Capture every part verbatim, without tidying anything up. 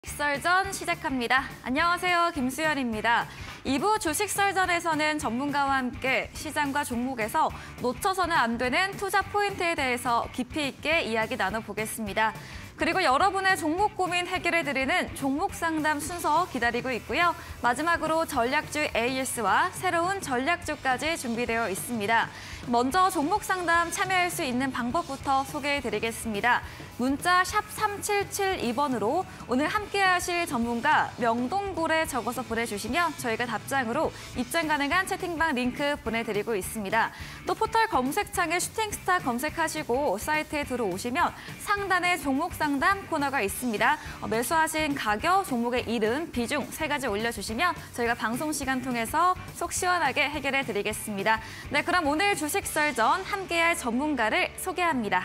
주식설전 시작합니다. 안녕하세요. 김수연입니다. 이 부 주식설전에서는 전문가와 함께 시장과 종목에서 놓쳐서는 안 되는 투자 포인트에 대해서 깊이 있게 이야기 나눠보겠습니다. 그리고 여러분의 종목 고민 해결해드리는 종목 상담 순서 기다리고 있고요. 마지막으로 전략주 에이에스와 새로운 전략주까지 준비되어 있습니다. 먼저 종목 상담 참여할 수 있는 방법부터 소개해드리겠습니다. 문자 샵 삼칠칠이 번으로 오늘 함께하실 전문가 명동고래 적어서 보내주시면 저희가 답장으로 입장 가능한 채팅방 링크 보내드리고 있습니다. 또 포털 검색창에 슈팅스타 검색하시고 사이트에 들어오시면 상단에 종목 상담 코너가 있습니다. 매수하신 가격, 종목의 이름, 비중 세 가지 올려주시면 저희가 방송 시간 통해서 속 시원하게 해결해드리겠습니다. 네, 그럼 오늘 주식설전 함께할 전문가를 소개합니다.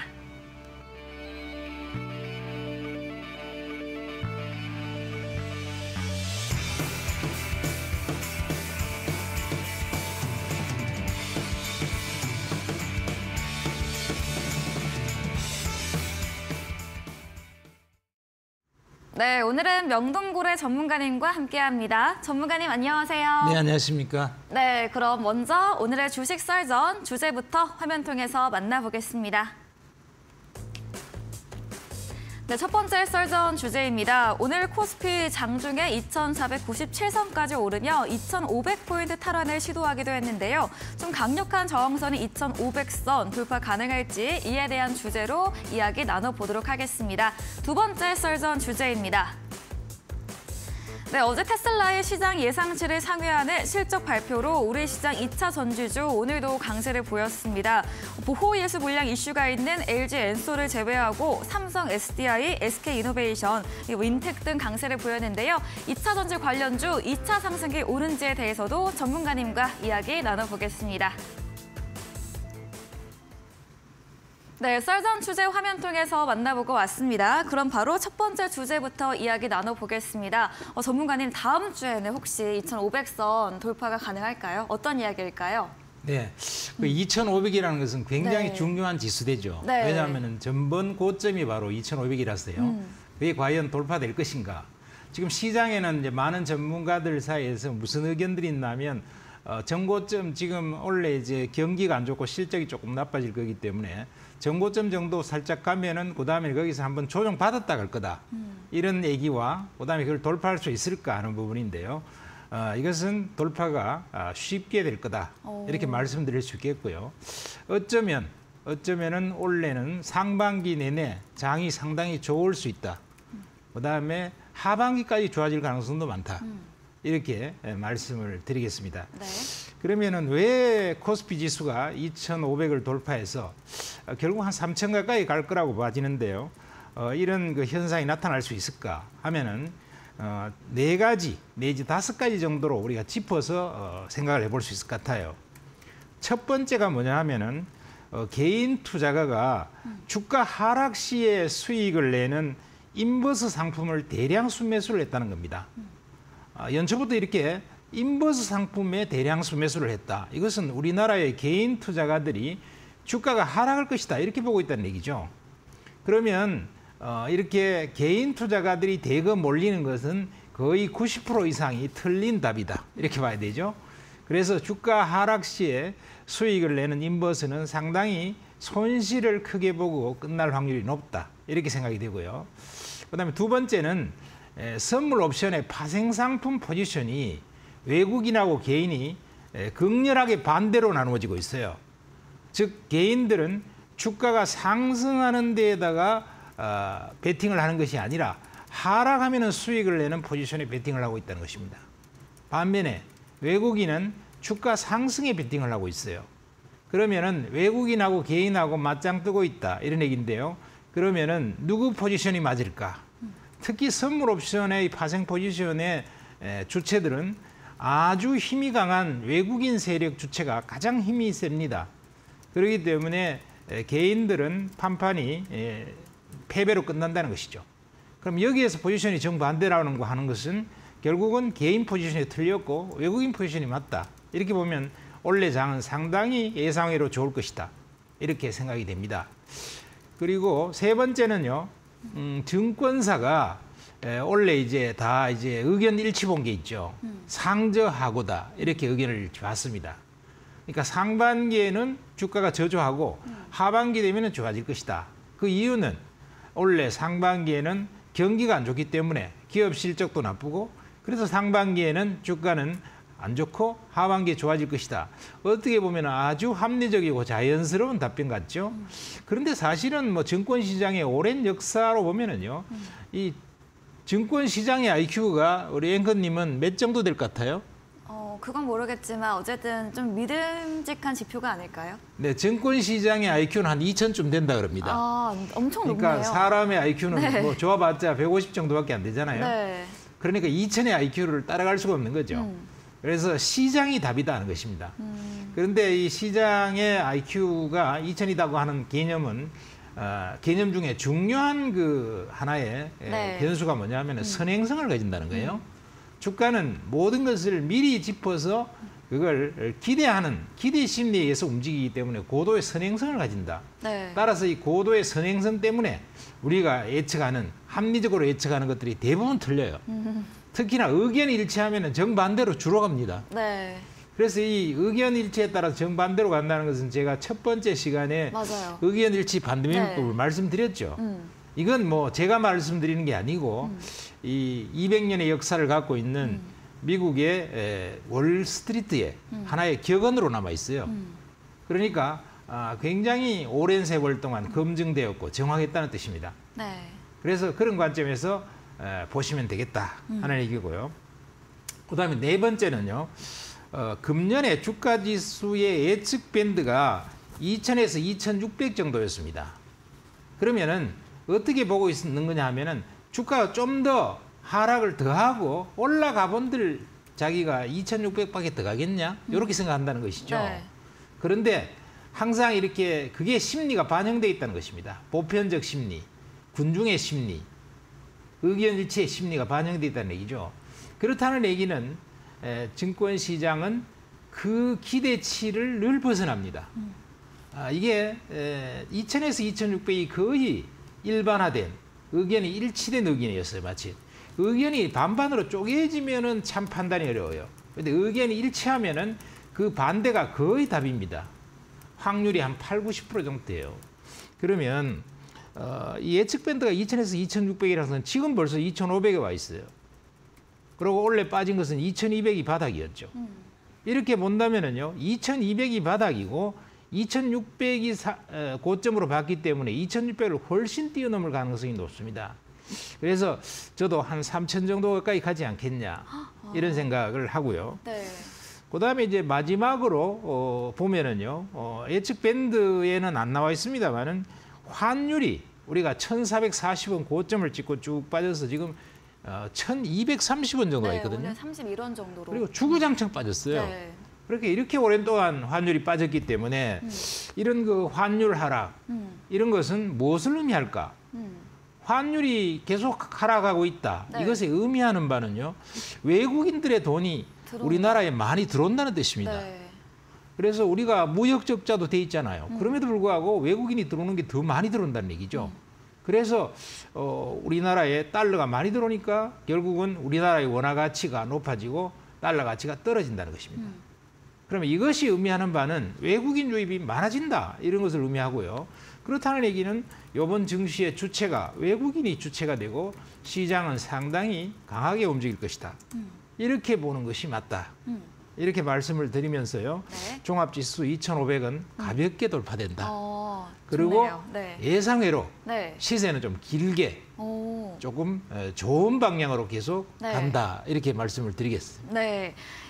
네, 오늘은 명동고래 전문가님과 함께합니다. 전문가님 안녕하세요. 네, 안녕하십니까. 네, 그럼 먼저 오늘의 주식설전 주제부터 화면 통해서 만나보겠습니다. 네, 첫 번째 설전 주제입니다. 오늘 코스피 장중에 이천사백구십칠 선까지 오르며 이천오백 포인트 탈환을 시도하기도 했는데요. 좀 강력한 저항선이 이천오백 선 돌파 가능할지 이에 대한 주제로 이야기 나눠보도록 하겠습니다. 두 번째 설전 주제입니다. 네, 어제 테슬라의 시장 예상치를 상회하는 실적 발표로 우리 시장 이 차 전지주 오늘도 강세를 보였습니다. 보호 예수 물량 이슈가 있는 엘지 엔솔을 제외하고 삼성 에스디아이, 에스케이이노베이션, 윈텍 등 강세를 보였는데요. 이 차 전지 관련주 이 차 상승기 오른지에 대해서도 전문가님과 이야기 나눠보겠습니다. 네, 썰전 주제 화면 통해서 만나보고 왔습니다. 그럼 바로 첫 번째 주제부터 이야기 나눠보겠습니다. 어, 전문가님, 다음 주에는 혹시 이천오백 선 돌파가 가능할까요? 어떤 이야기일까요? 네, 그 이천오백이라는 것은 굉장히 네. 중요한 지수대죠. 네. 왜냐하면 전번 고점이 바로 이천오백이라서요. 음. 그게 과연 돌파될 것인가? 지금 시장에는 이제 많은 전문가들 사이에서 무슨 의견들이 있냐면 어, 전고점 지금 원래 이제 경기가 안 좋고 실적이 조금 나빠질 거기 때문에 전고점 정도 살짝 가면은 그다음에 거기서 한번 조정 받았다 갈 거다. 음. 이런 얘기와 그다음에 그걸 돌파할 수 있을까 하는 부분인데요. 어, 이것은 돌파가 어, 쉽게 될 거다. 오. 이렇게 말씀드릴 수 있겠고요. 어쩌면 어쩌면은 올해는 상반기 내내 장이 상당히 좋을 수 있다. 음. 그다음에 하반기까지 좋아질 가능성도 많다. 음. 이렇게 말씀을 드리겠습니다. 네. 그러면은 왜 코스피 지수가 이천오백을 돌파해서 결국 한 삼천 가까이 갈 거라고 봐지는데요. 어, 이런 그 현상이 나타날 수 있을까 하면은 어, 네 가지 내지 다섯 가지 정도로 우리가 짚어서 어, 생각을 해볼 수 있을 것 같아요. 첫 번째가 뭐냐 하면은 어, 개인 투자가가 음. 주가 하락 시에 수익을 내는 인버스 상품을 대량 순매수를 했다는 겁니다. 음. 어, 연초부터 이렇게 인버스 상품에 대량 순매수를 했다. 이것은 우리나라의 개인 투자가들이 주가가 하락할 것이다. 이렇게 보고 있다는 얘기죠. 그러면 어, 이렇게 개인 투자가들이 대거 몰리는 것은 거의 구십 퍼센트 이상이 틀린 답이다. 이렇게 봐야 되죠. 그래서 주가 하락 시에 수익을 내는 인버스는 상당히 손실을 크게 보고 끝날 확률이 높다. 이렇게 생각이 되고요. 그다음에 두 번째는 에, 선물 옵션의 파생 상품 포지션이 외국인하고 개인이 에, 극렬하게 반대로 나누어지고 있어요. 즉 개인들은 주가가 상승하는 데에다가 어, 베팅을 하는 것이 아니라 하락하면 수익을 내는 포지션에 베팅을 하고 있다는 것입니다. 반면에 외국인은 주가 상승에 베팅을 하고 있어요. 그러면은 외국인하고 개인하고 맞짱 뜨고 있다 이런 얘기인데요. 그러면은 누구 포지션이 맞을까? 특히 선물 옵션의 파생 포지션의 주체들은 아주 힘이 강한 외국인 세력 주체가 가장 힘이 셉니다. 그렇기 때문에 개인들은 판판이 패배로 끝난다는 것이죠. 그럼 여기에서 포지션이 정반대라는 거 하는 것은 결국은 개인 포지션이 틀렸고 외국인 포지션이 맞다. 이렇게 보면 올해 장은 상당히 예상외로 좋을 것이다. 이렇게 생각이 됩니다. 그리고 세 번째는요. 음, 증권사가 에, 원래 이제 다 이제 의견 일치 본 게 있죠. 음. 상저하고다 이렇게 의견을 봤습니다. 그러니까 상반기에는 주가가 저조하고 음. 하반기 되면은 좋아질 것이다. 그 이유는 원래 상반기에는 경기가 안 좋기 때문에 기업 실적도 나쁘고 그래서 상반기에는 주가는 안 좋고 하반기에 좋아질 것이다. 어떻게 보면 아주 합리적이고 자연스러운 답변 같죠. 음. 그런데 사실은 뭐 증권 시장의 오랜 역사로 보면은요, 음. 이 증권 시장의 아이큐가 우리 앵커님은 몇 정도 될 것 같아요? 어, 그건 모르겠지만 어쨌든 좀 믿음직한 지표가 아닐까요? 네, 증권 시장의 아이큐는 한 이천쯤 된다 그럽니다. 아, 엄청 그러니까 높네요. 사람의 아이큐는 네. 뭐 좋아봤자 백오십 정도밖에 안 되잖아요. 네. 그러니까 이천의 아이큐를 따라갈 수가 없는 거죠. 음. 그래서 시장이 답이다는 것입니다. 음. 그런데 이 시장의 아이큐가 이천이라고 하는 개념은 어, 개념 중에 중요한 그 하나의 네. 변수가 뭐냐면 음. 선행성을 가진다는 거예요. 음. 주가는 모든 것을 미리 짚어서 그걸 기대하는 기대 심리에 의해서 움직이기 때문에 고도의 선행성을 가진다. 네. 따라서 이 고도의 선행성 때문에 우리가 예측하는 합리적으로 예측하는 것들이 대부분 틀려요. 음. 특히나 의견이 일치하면 정반대로 주로 갑니다. 네. 그래서 이 의견 일치에 따라 정반대로 간다는 것은 제가 첫 번째 시간에 맞아요. 의견 일치 반대명법을 네. 말씀드렸죠. 음. 이건 뭐 제가 말씀드리는 게 아니고 음. 이 이백 년의 역사를 갖고 있는 음. 미국의 에, 월스트리트의 음. 하나의 격언으로 남아 있어요. 음. 그러니까 아, 굉장히 오랜 세월 동안 검증되었고 정확했다는 뜻입니다. 네. 그래서 그런 관점에서 에, 보시면 되겠다 하는 음. 얘기고요. 그다음에 네 번째는요. 어, 금년에 주가 지수의 예측 밴드가 이천에서 이천육백 정도였습니다. 그러면은 어떻게 보고 있는 거냐 하면은 주가가 좀 더 하락을 더 하고 올라가 본들 자기가 이천육백밖에 더 가겠냐? 이렇게 생각한다는 것이죠. 네. 그런데 항상 이렇게 그게 심리가 반영되어 있다는 것입니다. 보편적 심리, 군중의 심리, 의견 일치의 심리가 반영되어 있다는 얘기죠. 그렇다는 얘기는 에, 증권 시장은 그 기대치를 늘 벗어납니다. 음. 아, 이게 에, 이천에서 이천육백이 거의 일반화된 의견이 일치된 의견이었어요, 마치. 의견이 반반으로 쪼개지면은 참 판단이 어려워요. 그런데 의견이 일치하면은 그 반대가 거의 답입니다. 확률이 한 팔, 구십 퍼센트 정도 돼요. 그러면 어, 이 예측 밴드가 이천에서 이천육백이라서는 지금 벌써 이천오백에 와 있어요. 그리고 원래 빠진 것은 이천이백이 바닥이었죠. 음. 이렇게 본다면은요, 이천이백이 바닥이고 이천육백이 사, 에, 고점으로 봤기 때문에 이천육백을 훨씬 뛰어넘을 가능성이 높습니다. 그래서 저도 한 삼천 정도 가까이 가지 않겠냐 이런 생각을 하고요. 네. 그다음에 이제 마지막으로 어, 보면은요, 어, 예측 밴드에는 안 나와 있습니다만은 환율이 우리가 천사백사십 원 고점을 찍고 쭉 빠져서 지금 어, 천이백삼십 원 정도가 네, 있거든요. 오늘 삼십일 원 정도로. 그리고 주구장창 빠졌어요. 네. 그렇게 이렇게 오랜 동안 환율이 빠졌기 때문에 음. 이런 그 환율 하락 음. 이런 것은 무엇을 의미할까? 음. 환율이 계속 하락하고 있다. 네. 이것에 의미하는 바는요, 외국인들의 돈이 들어온다. 우리나라에 많이 들어온다는 뜻입니다. 네. 그래서 우리가 무역 적자도 돼 있잖아요. 음. 그럼에도 불구하고 외국인이 들어오는 게 더 많이 들어온다는 얘기죠. 음. 그래서 어, 우리나라에 달러가 많이 들어오니까 결국은 우리나라의 원화 가치가 높아지고 달러 가치가 떨어진다는 것입니다. 음. 그러면 이것이 의미하는 바는 외국인 유입이 많아진다 이런 것을 의미하고요. 그렇다는 얘기는 이번 증시의 주체가 외국인이 주체가 되고 시장은 상당히 강하게 움직일 것이다. 음. 이렇게 보는 것이 맞다. 음. 이렇게 말씀을 드리면서요. 네. 종합지수 이천오백은 가볍게 돌파된다. 어, 그리고 좋네요. 네. 예상외로 네. 시세는 좀 길게 오. 조금 에, 좋은 방향으로 계속 네. 간다. 이렇게 말씀을 드리겠습니다. 네.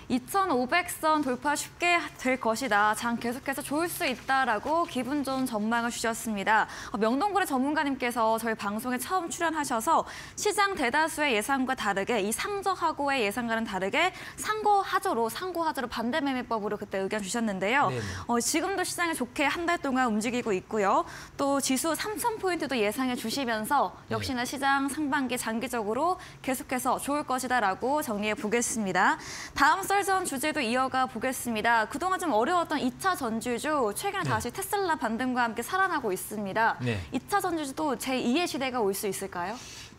이천오백 선 돌파 쉽게 될 것이다. 장 계속해서 좋을 수 있다라고 기분 좋은 전망을 주셨습니다. 어, 명동고래 전문가님께서 저희 방송에 처음 출연하셔서 시장 대다수의 예상과 다르게 이 상저하고의 예상과는 다르게 상고하저로 상고하저로 반대 매매법으로 그때 의견 주셨는데요. 어, 지금도 시장에 좋게 한 달 동안 움직이고 있고요. 또 지수 삼천 포인트도 예상해 주시면서 역시나 시장 상반기 장기적으로 계속해서 좋을 것이다라고 정리해 보겠습니다. 다음 썰전 주제도 이어가 보겠습니다. 그동안 좀 어려웠던 이 차 전지주 최근에 네. 다시 테슬라 반등과 함께 살아나고 있습니다. 네. 이 차 전지주도 제이의 시대가 올 수 있을까요?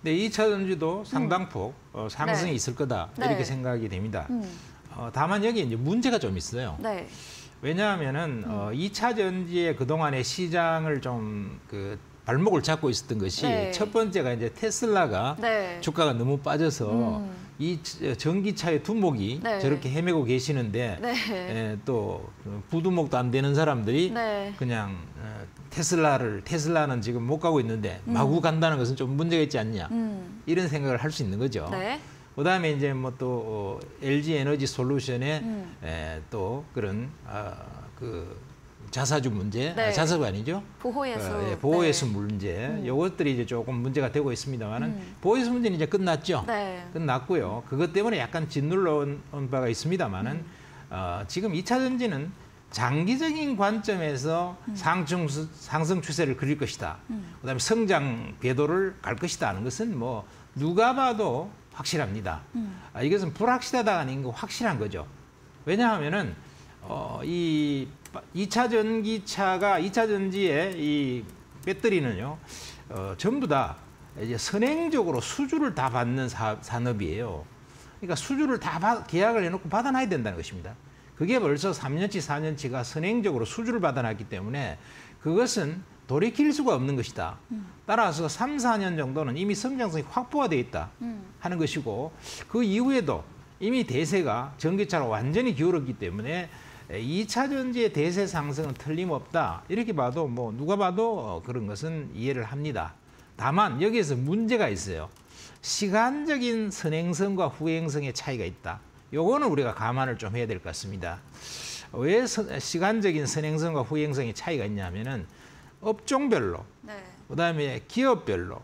네, 이 차 전지도 상당폭 어, 상승이 네. 있을 거다 네. 이렇게 생각이 됩니다. 음. 어, 다만 여기 이제 문제가 좀 있어요. 네. 왜냐하면은 어, 이 차 전지의 그동안의 시장을 좀 그 발목을 잡고 있었던 것이 네. 첫 번째가 이제 테슬라가 네. 주가가 너무 빠져서 음. 이 전기차의 두목이 네. 저렇게 헤매고 계시는데 네. 에, 또 부두목도 안 되는 사람들이 네. 그냥 어, 테슬라를 테슬라는 지금 못 가고 있는데 마구 간다는 것은 좀 문제가 있지 않냐 음. 이런 생각을 할 수 있는 거죠. 네. 그다음에 이제 뭐 또 어, 엘지 에너지 솔루션의 음. 에, 또 그런 아, 그 자사주 문제, 네. 아, 자사가 아니죠. 보호예수. 어, 예, 보호예수 네. 문제, 이것들이 이제 조금 문제가 되고 있습니다만은 음. 보호예수 문제는 이제 끝났죠. 네. 끝났고요. 그것 때문에 약간 짓눌러 온, 온 바가 있습니다만은 음. 어, 지금 이 차 전지는 장기적인 관점에서 음. 상승, 상승 추세를 그릴 것이다. 음. 그다음에 성장 궤도를 갈 것이다 하는 것은 뭐 누가 봐도 확실합니다. 음. 아, 이것은 불확실하다가 아닌 확실한 거죠. 왜냐하면은 어, 이 이 차 전기차가 이 차 전지의 이 배터리는요, 어, 전부 다 이제 선행적으로 수주를 다 받는 사, 산업이에요. 그러니까 수주를 다 받, 계약을 해놓고 받아놔야 된다는 것입니다. 그게 벌써 삼 년치, 사 년치가 선행적으로 수주를 받아놨기 때문에 그것은 돌이킬 수가 없는 것이다. 따라서 삼, 사 년 정도는 이미 성장성이 확보가 되어 있다 하는 것이고, 그 이후에도 이미 대세가 전기차로 완전히 기울었기 때문에 이 차 전지의 대세 상승은 틀림없다. 이렇게 봐도 뭐 누가 봐도 그런 것은 이해를 합니다. 다만 여기에서 문제가 있어요. 시간적인 선행성과 후행성의 차이가 있다. 요거는 우리가 감안을 좀 해야 될 것 같습니다. 왜 서, 시간적인 선행성과 후행성의 차이가 있냐면은 업종별로, 네. 그다음에 기업별로,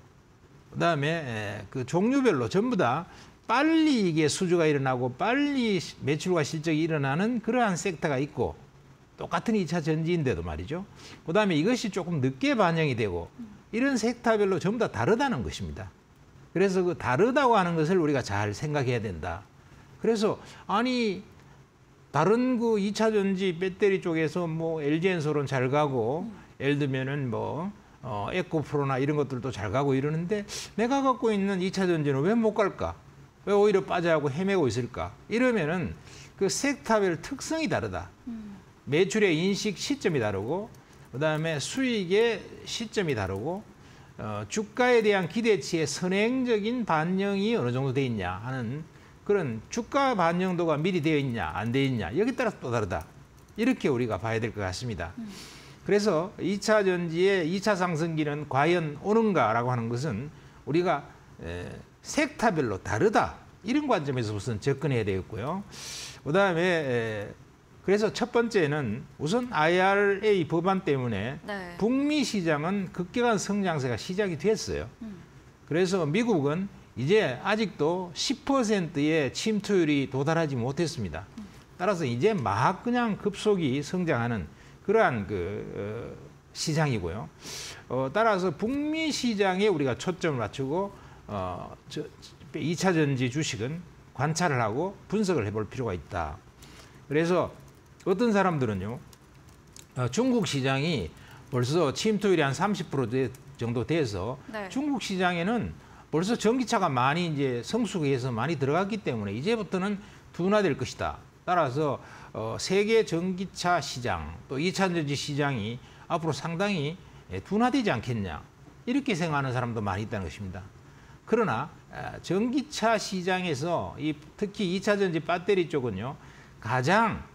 그다음에 그 종류별로 전부 다 빨리 이게 수주가 일어나고 빨리 매출과 실적이 일어나는 그러한 섹터가 있고, 똑같은 이 차 전지인데도 말이죠. 그다음에 이것이 조금 늦게 반영이 되고, 이런 섹터별로 전부 다 다르다는 것입니다. 그래서 그 다르다고 하는 것을 우리가 잘 생각해야 된다. 그래서 아니 다른 그 이 차 전지 배터리 쪽에서 뭐 엘지엔솔은 잘 가고, 예를 들면은 뭐 어, 에코프로나 이런 것들도 잘 가고 이러는데 내가 갖고 있는 이 차 전지는 왜 못 갈까? 왜 오히려 빠져하고 헤매고 있을까? 이러면은 그 섹터별 특성이 다르다. 음. 매출의 인식 시점이 다르고, 그다음에 수익의 시점이 다르고, 어, 주가에 대한 기대치의 선행적인 반영이 어느 정도 돼 있냐 하는 그런 주가 반영도가 미리 되어 있냐 안 되어 있냐 여기에 따라서 또 다르다. 이렇게 우리가 봐야 될 것 같습니다. 음. 그래서 이 차 전지의 이 차 상승기는 과연 오는가라고 하는 것은 우리가 에, 섹터별로 다르다. 이런 관점에서 우선 접근해야 되겠고요. 그다음에 그래서 첫 번째는 우선 아이알에이 법안 때문에 네. 북미 시장은 급격한 성장세가 시작이 됐어요. 음. 그래서 미국은 이제 아직도 십 퍼센트의 침투율이 도달하지 못했습니다. 따라서 이제 막 그냥 급속히 성장하는 그러한 그 어, 시장이고요. 어, 따라서 북미 시장에 우리가 초점을 맞추고 어, 저, 이 차 전지 주식은 관찰을 하고 분석을 해볼 필요가 있다. 그래서 어떤 사람들은요, 어, 중국 시장이 벌써 침투율이 한 삼십 퍼센트 정도 돼서 네. 중국 시장에는 벌써 전기차가 많이 이제 성숙해서 많이 들어갔기 때문에 이제부터는 둔화될 것이다. 따라서 어, 세계 전기차 시장 또 이 차 전지 시장이 앞으로 상당히 둔화되지 않겠냐 이렇게 생각하는 사람도 많이 있다는 것입니다. 그러나 전기차 시장에서 이 특히 이 차 전지 배터리 쪽은요 가장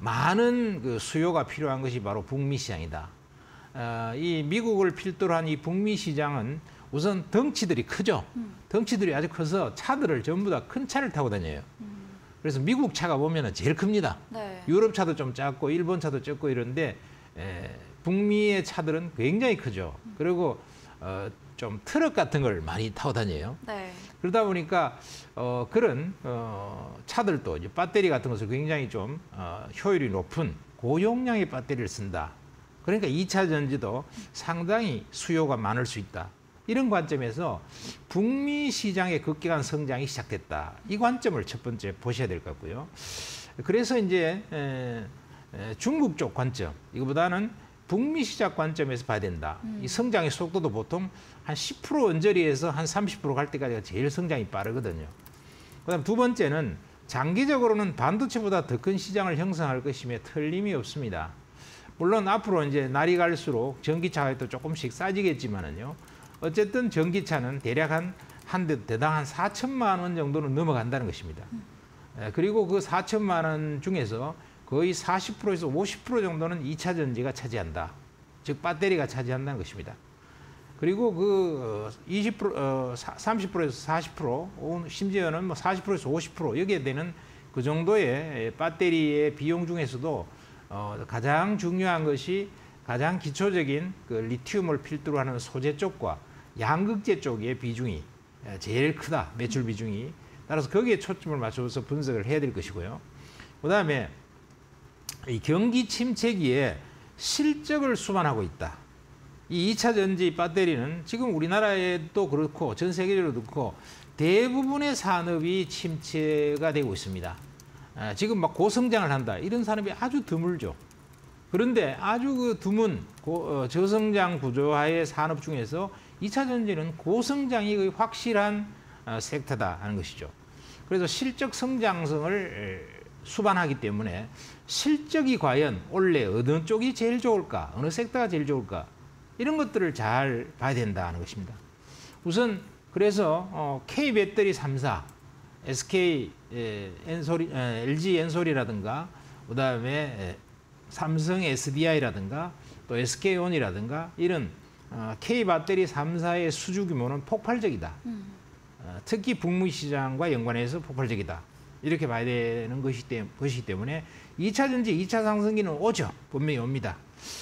많은 그 수요가 필요한 것이 바로 북미 시장이다. 어, 이 미국을 필두로 한 이 북미 시장은 우선 덩치들이 크죠. 음. 덩치들이 아주 커서 차들을 전부 다 큰 차를 타고 다녀요. 음. 그래서 미국 차가 보면 제일 큽니다. 네. 유럽 차도 좀 작고 일본 차도 작고 이런데 에, 북미의 차들은 굉장히 크죠. 음. 그리고 어, 좀 트럭 같은 걸 많이 타고 다녀요. 네. 그러다 보니까 어, 그런 어, 차들도 이제 배터리 같은 것을 굉장히 좀 어, 효율이 높은 고용량의 배터리를 쓴다. 그러니까 이 차 전지도 상당히 수요가 많을 수 있다. 이런 관점에서 북미 시장의 급격한 성장이 시작됐다. 이 관점을 첫 번째 보셔야 될 것 같고요. 그래서 이제 에, 에, 중국 쪽 관점, 이거보다는 북미 시장 관점에서 봐야 된다. 음. 이 성장의 속도도 보통 한 십 퍼센트 언저리에서 한 삼십 퍼센트 갈 때까지가 제일 성장이 빠르거든요. 그다음 두 번째는 장기적으로는 반도체보다 더 큰 시장을 형성할 것임에 틀림이 없습니다. 물론 앞으로 이제 날이 갈수록 전기차가 또 조금씩 싸지겠지만은요. 어쨌든 전기차는 대략 한 한 대 대당 한 사천만 원 정도는 넘어간다는 것입니다. 음. 그리고 그 사천만 원 중에서 거의 사십 퍼센트에서 오십 퍼센트 정도는 이 차 전지가 차지한다. 즉 배터리가 차지한다는 것입니다. 그리고 그 이십 퍼센트, 어, 삼십 퍼센트에서 사십 퍼센트, 심지어는 뭐 사십 퍼센트에서 오십 퍼센트 여기에 되는 그 정도의 배터리의 비용 중에서도 어, 가장 중요한 것이 가장 기초적인 그 리튬을 필두로 하는 소재 쪽과 양극재 쪽의 비중이 제일 크다. 매출 비중이. 따라서 거기에 초점을 맞춰서 분석을 해야 될 것이고요. 그다음에 이 경기 침체기에 실적을 수반하고 있다. 이 이 차 전지 배터리는 지금 우리나라에도 그렇고 전 세계적으로도 그렇고 대부분의 산업이 침체가 되고 있습니다. 지금 막 고성장을 한다. 이런 산업이 아주 드물죠. 그런데 아주 그 드문 고, 어, 저성장 구조화의 산업 중에서 이 차 전지는 고성장이 확실한 어, 섹터다 하는 것이죠. 그래서 실적 성장성을 수반하기 때문에 실적이 과연 원래 어느 쪽이 제일 좋을까, 어느 섹터가 제일 좋을까 이런 것들을 잘 봐야 된다는 것입니다. 우선 그래서 어, K배터리 삼 사, 에스케이 에, 엔소리, 에, 엘지 엔솔이라든가 그다음에 삼성 에스디아이라든가 또 에스케이온이라든가 이런 어, K배터리 삼 사의 수주 규모는 폭발적이다. 음. 어, 특히 북미 시장과 연관해서 폭발적이다. 이렇게 봐야 되는 것이기 때문에, 것이기 때문에 이 차 전지, 이 차 상승기는 오죠. 분명히 옵니다.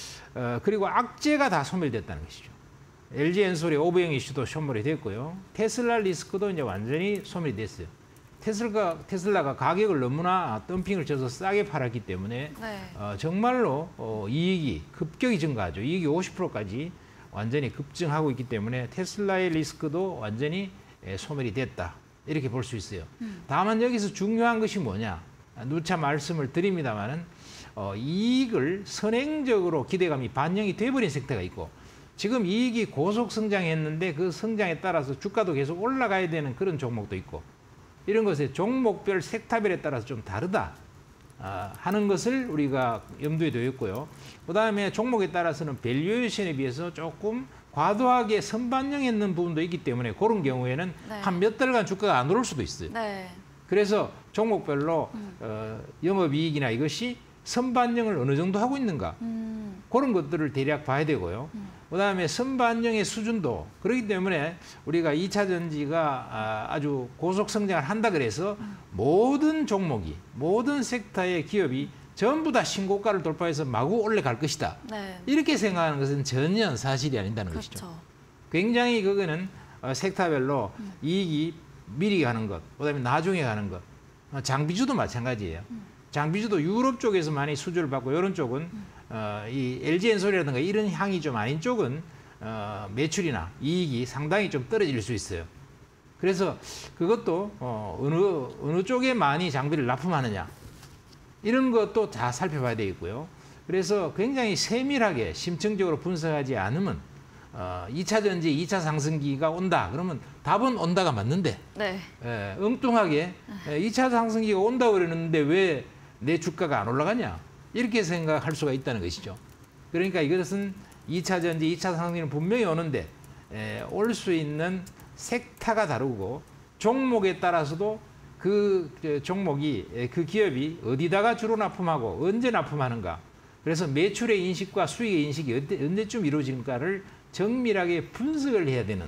어, 그리고 악재가 다 소멸됐다는 것이죠. 엘지 엔솔의 오버형 이슈도 소멸이 됐고요. 테슬라 리스크도 이제 완전히 소멸이 됐어요. 테슬라가, 테슬라가 가격을 너무나 덤핑을 쳐서 싸게 팔았기 때문에 네. 어, 정말로 어, 이익이 급격히 증가하죠. 이익이 오십 퍼센트까지 완전히 급증하고 있기 때문에 테슬라의 리스크도 완전히 예, 소멸이 됐다. 이렇게 볼 수 있어요. 음. 다만 여기서 중요한 것이 뭐냐. 누차 말씀을 드립니다마는 어, 이익을 선행적으로 기대감이 반영이 돼버린 섹터가 있고 지금 이익이 고속 성장했는데 그 성장에 따라서 주가도 계속 올라가야 되는 그런 종목도 있고 이런 것에 종목별 섹터별에 따라서 좀 다르다 어, 하는 것을 우리가 염두에 두어 있고요. 그다음에 종목에 따라서는 밸류에이션에 비해서 조금 과도하게 선반영했는 부분도 있기 때문에 그런 경우에는 네. 한 몇 달간 주가가 안 오를 수도 있어요. 네. 그래서 종목별로 음. 어, 영업이익이나 이것이 선반영을 어느 정도 하고 있는가 음. 그런 것들을 대략 봐야 되고요. 음. 그다음에 선반영의 수준도 그렇기 때문에 우리가 이 차 전지가 아주 고속 성장을 한다 그래서 음. 모든 종목이 모든 섹터의 기업이 전부 다 신고가를 돌파해서 마구 올라갈 것이다. 네. 이렇게 생각하는 것은 전혀 사실이 아닌다는 그렇죠. 것이죠. 굉장히 그거는 섹터별로 음. 이익이 미리 가는 것, 그다음에 나중에 가는 것. 장비주도 마찬가지예요. 음. 장비주도 유럽 쪽에서 많이 수주를 받고 이런 쪽은 음. 어, 이 엘지 엔솔이라든가 이런 향이 좀 아닌 쪽은 어, 매출이나 이익이 상당히 좀 떨어질 수 있어요. 그래서 그것도 어, 어느 어느 쪽에 많이 장비를 납품하느냐. 이런 것도 다 살펴봐야 되겠고요. 그래서 굉장히 세밀하게 심층적으로 분석하지 않으면 어, 이 차 전지, 이 차 상승기가 온다. 그러면 답은 온다가 맞는데 네. 에, 엉뚱하게 에, 이 차 상승기가 온다고 그러는데 왜 내 주가가 안 올라가냐. 이렇게 생각할 수가 있다는 것이죠. 그러니까 이것은 이 차 전지, 이 차 상승기는 분명히 오는데 올 수 있는 섹터가 다르고 종목에 따라서도 그 종목이 그 기업이 어디다가 주로 납품하고 언제 납품하는가 그래서 매출의 인식과 수익의 인식이 언제쯤 이루어질까를 정밀하게 분석을 해야 되는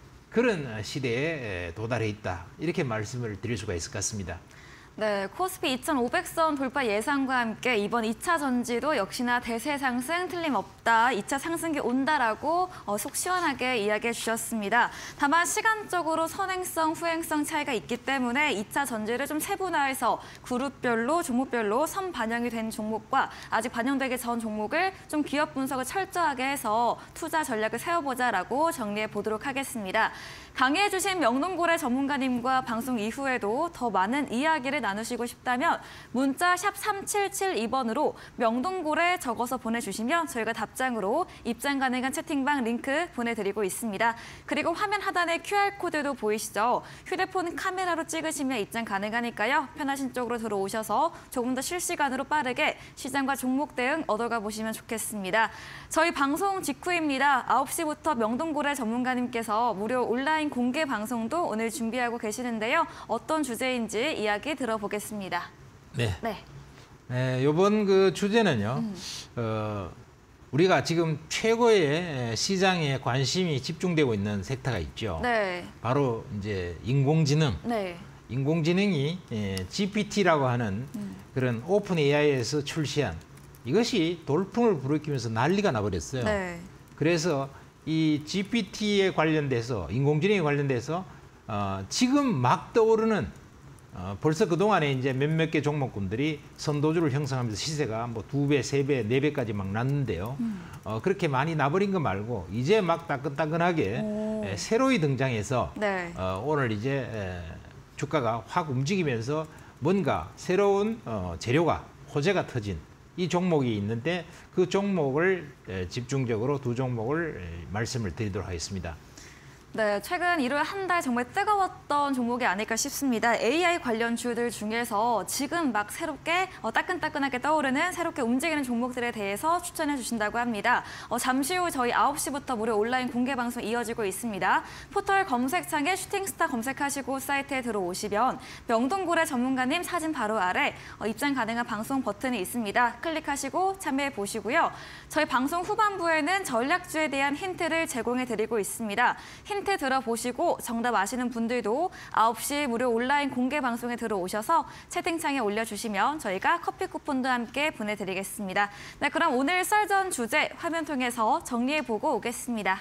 그런 시대에 도달해 있다 이렇게 말씀을 드릴 수가 있을 것 같습니다. 네, 코스피 이천오백 선 돌파 예상과 함께 이번 이 차 전지도 역시나 대세 상승 틀림없다. 이 차 상승기 온다라고 어, 속 시원하게 이야기해 주셨습니다. 다만 시간적으로 선행성, 후행성 차이가 있기 때문에 이 차 전지를 좀 세분화해서 그룹별로, 종목별로 선 반영이 된 종목과 아직 반영되기 전 종목을 좀 기업 분석을 철저하게 해서 투자 전략을 세워보자라고 정리해 보도록 하겠습니다. 강의해주신 명동고래 전문가님과 방송 이후에도 더 많은 이야기를 나누시고 싶다면 문자 샵 삼칠칠이 번으로 명동고래 적어서 보내주시면 저희가 답장으로 입장 가능한 채팅방 링크 보내드리고 있습니다. 그리고 화면 하단에 큐알코드도 보이시죠? 휴대폰 카메라로 찍으시면 입장 가능하니까요. 편하신 쪽으로 들어오셔서 조금 더 실시간으로 빠르게 시장과 종목 대응 얻어가 보시면 좋겠습니다. 저희 방송 직후입니다. 아홉 시부터 명동고래 전문가님께서 무료 온라인 공개 방송도 오늘 준비하고 계시는데요. 어떤 주제인지 이야기 들어보겠습니다. 네. 네. 네, 이번 그 주제는요. 음. 어, 우리가 지금 최고의 시장에 관심이 집중되고 있는 섹터가 있죠. 네. 바로 이제 인공지능. 네. 인공지능이 예, 지피티라고 하는 음. 그런 오픈 에이아이에서 출시한 이것이 돌풍을 불이키면서 난리가 나버렸어요. 네. 그래서 이 지피티에 관련돼서 인공지능에 관련돼서 어, 지금 막 떠오르는 어, 벌써 그동안에 이제 몇몇 개 종목군들이 선도주를 형성하면서 시세가 뭐 두 배, 세 배, 네 배까지 막 났는데요. 음. 어, 그렇게 많이 나버린 거 말고 이제 막 따끈따끈하게 오. 에, 새로이 등장해서 네. 어, 오늘 이제 에, 주가가 확 움직이면서 뭔가 새로운 어, 재료가 호재가 터진 이 종목이 있는데 그 종목을 에, 집중적으로 두 종목을 에, 말씀을 드리도록 하겠습니다. 네, 최근 일월 한 달 정말 뜨거웠던 종목이 아닐까 싶습니다. 에이아이 관련 주들 중에서 지금 막 새롭게 어, 따끈따끈하게 떠오르는 새롭게 움직이는 종목들에 대해서 추천해 주신다고 합니다. 어, 잠시 후 저희 아홉 시부터 무료 온라인 공개 방송 이어지고 있습니다. 포털 검색창에 슈팅스타 검색하시고 사이트에 들어오시면 명동고래 전문가님 사진 바로 아래 어, 입장 가능한 방송 버튼이 있습니다. 클릭하시고 참여해 보시고요. 저희 방송 후반부에는 전략주에 대한 힌트를 제공해 드리고 있습니다. 힌트 들어보시고 정답 아시는 분들도 아홉 시 무료 온라인 공개 방송에 들어오셔서 채팅창에 올려주시면 저희가 커피 쿠폰도 함께 보내드리겠습니다. 네, 그럼 오늘 썰전 주제 화면 통해서 정리해보고 오겠습니다.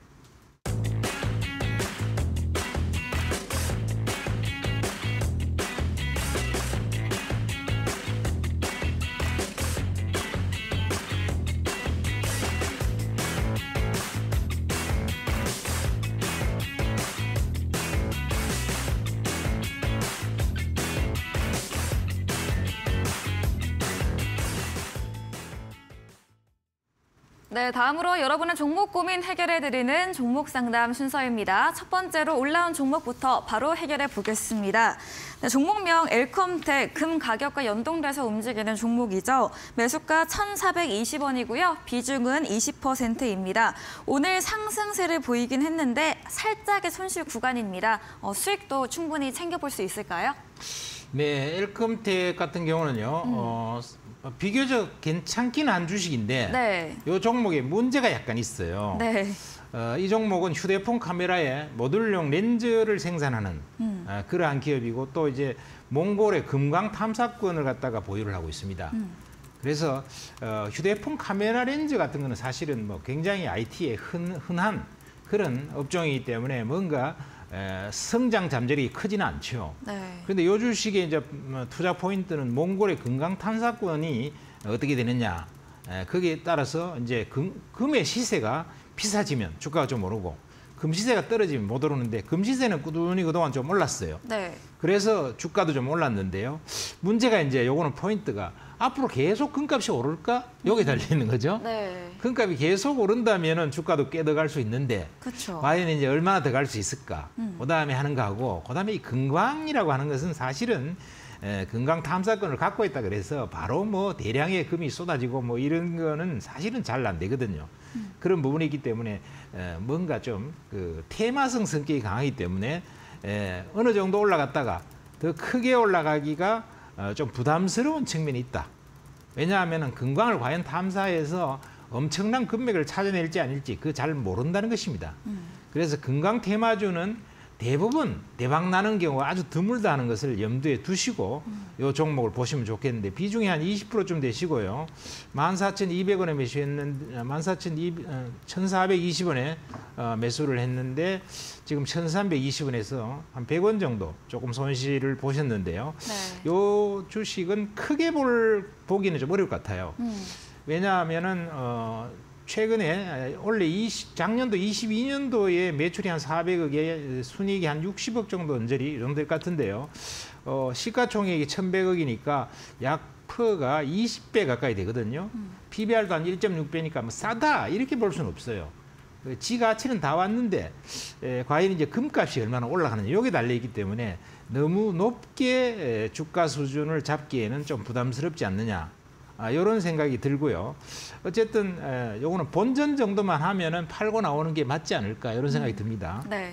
네, 다음으로 여러분의 종목 고민 해결해드리는 종목 상담 순서입니다. 첫 번째로 올라온 종목부터 바로 해결해 보겠습니다. 네, 종목명 엘컴텍, 금 가격과 연동돼서 움직이는 종목이죠. 매수가 천사백이십 원이고요. 비중은 이십 퍼센트입니다. 오늘 상승세를 보이긴 했는데 살짝의 손실 구간입니다. 어, 수익도 충분히 챙겨볼 수 있을까요? 네, 엘컴텍 같은 경우는요. 음. 어, 비교적 괜찮긴 한 주식인데 네. 이 종목에 문제가 약간 있어요. 네. 어, 이 종목은 휴대폰 카메라에 모듈용 렌즈를 생산하는 음. 어, 그러한 기업이고 또 이제 몽골의 금강 탐사권을 갖다가 보유를 하고 있습니다. 음. 그래서 어, 휴대폰 카메라 렌즈 같은 거는 사실은 뭐 굉장히 아이티에 흔, 흔한 그런 업종이기 때문에 뭔가 에, 성장 잠재력이 크지는 않죠. 네. 그런데 이 주식의 이제 투자 포인트는 몽골의 금강 탐사권이 어떻게 되느냐. 에, 거기에 따라서 이제 금, 금의 시세가 비싸지면 주가가 좀 오르고 금 시세가 떨어지면 못 오르는데 금 시세는 꾸준히 그동안 좀 올랐어요. 네. 그래서 주가도 좀 올랐는데요. 문제가 이제 요거는 포인트가 앞으로 계속 금값이 오를까? 여기 달려 있는 거죠. 네. 금값이 계속 오른다면은 주가도 꽤 더 갈 수 있는데 그렇죠. 과연 이제 얼마나 더 갈 수 있을까? 음. 그다음에 하는 거하고 그다음에 이 금광이라고 하는 것은 사실은 에, 금강 탐사권을 갖고 있다 그래서 바로 뭐 대량의 금이 쏟아지고 뭐 이런 거는 사실은 잘 안 되거든요. 음. 그런 부분이 있기 때문에 에, 뭔가 좀 그 테마성 성격이 강하기 때문에 에, 어느 정도 올라갔다가 더 크게 올라가기가 어, 좀 부담스러운 측면이 있다. 왜냐하면 금광을 과연 탐사해서 엄청난 금맥을 찾아낼지 아닐지 그 잘 모른다는 것입니다. 음. 그래서 금강 테마주는 대부분 대박 나는 경우가 아주 드물다 하는 것을 염두에 두시고 이 종목을 보시면 좋겠는데 비중이 한 이십 퍼센트쯤 되시고요. 만 사천이백 원에 매수했는데 만 사천사백이십 원에 매수를 했는데 지금 천삼백이십 원에서 한 백 원 정도 조금 손실을 보셨는데요. 네. 이 주식은 크게 볼 보기는 좀 어려울 것 같아요. 음. 왜냐하면은 어, 최근에 원래 이십, 작년도 이십이 년도에 매출이 한 사백억에 순이익이 한 육십억 정도 언저리 이 정도 될 것 같은데요. 어, 시가총액이 천백억이니까 약 퍼가 이십 배 가까이 되거든요. 음. 피비알도 한 일 점 육 배니까 뭐 싸다 이렇게 볼 수는 없어요. 지 가치는 다 왔는데 에, 과연 이제 금값이 얼마나 올라가느냐 여기 달려 있기 때문에 너무 높게 에, 주가 수준을 잡기에는 좀 부담스럽지 않느냐. 아, 이런 생각이 들고요. 어쨌든 에, 요거는 본전 정도만 하면은 팔고 나오는 게 맞지 않을까 이런 생각이 듭니다. 네.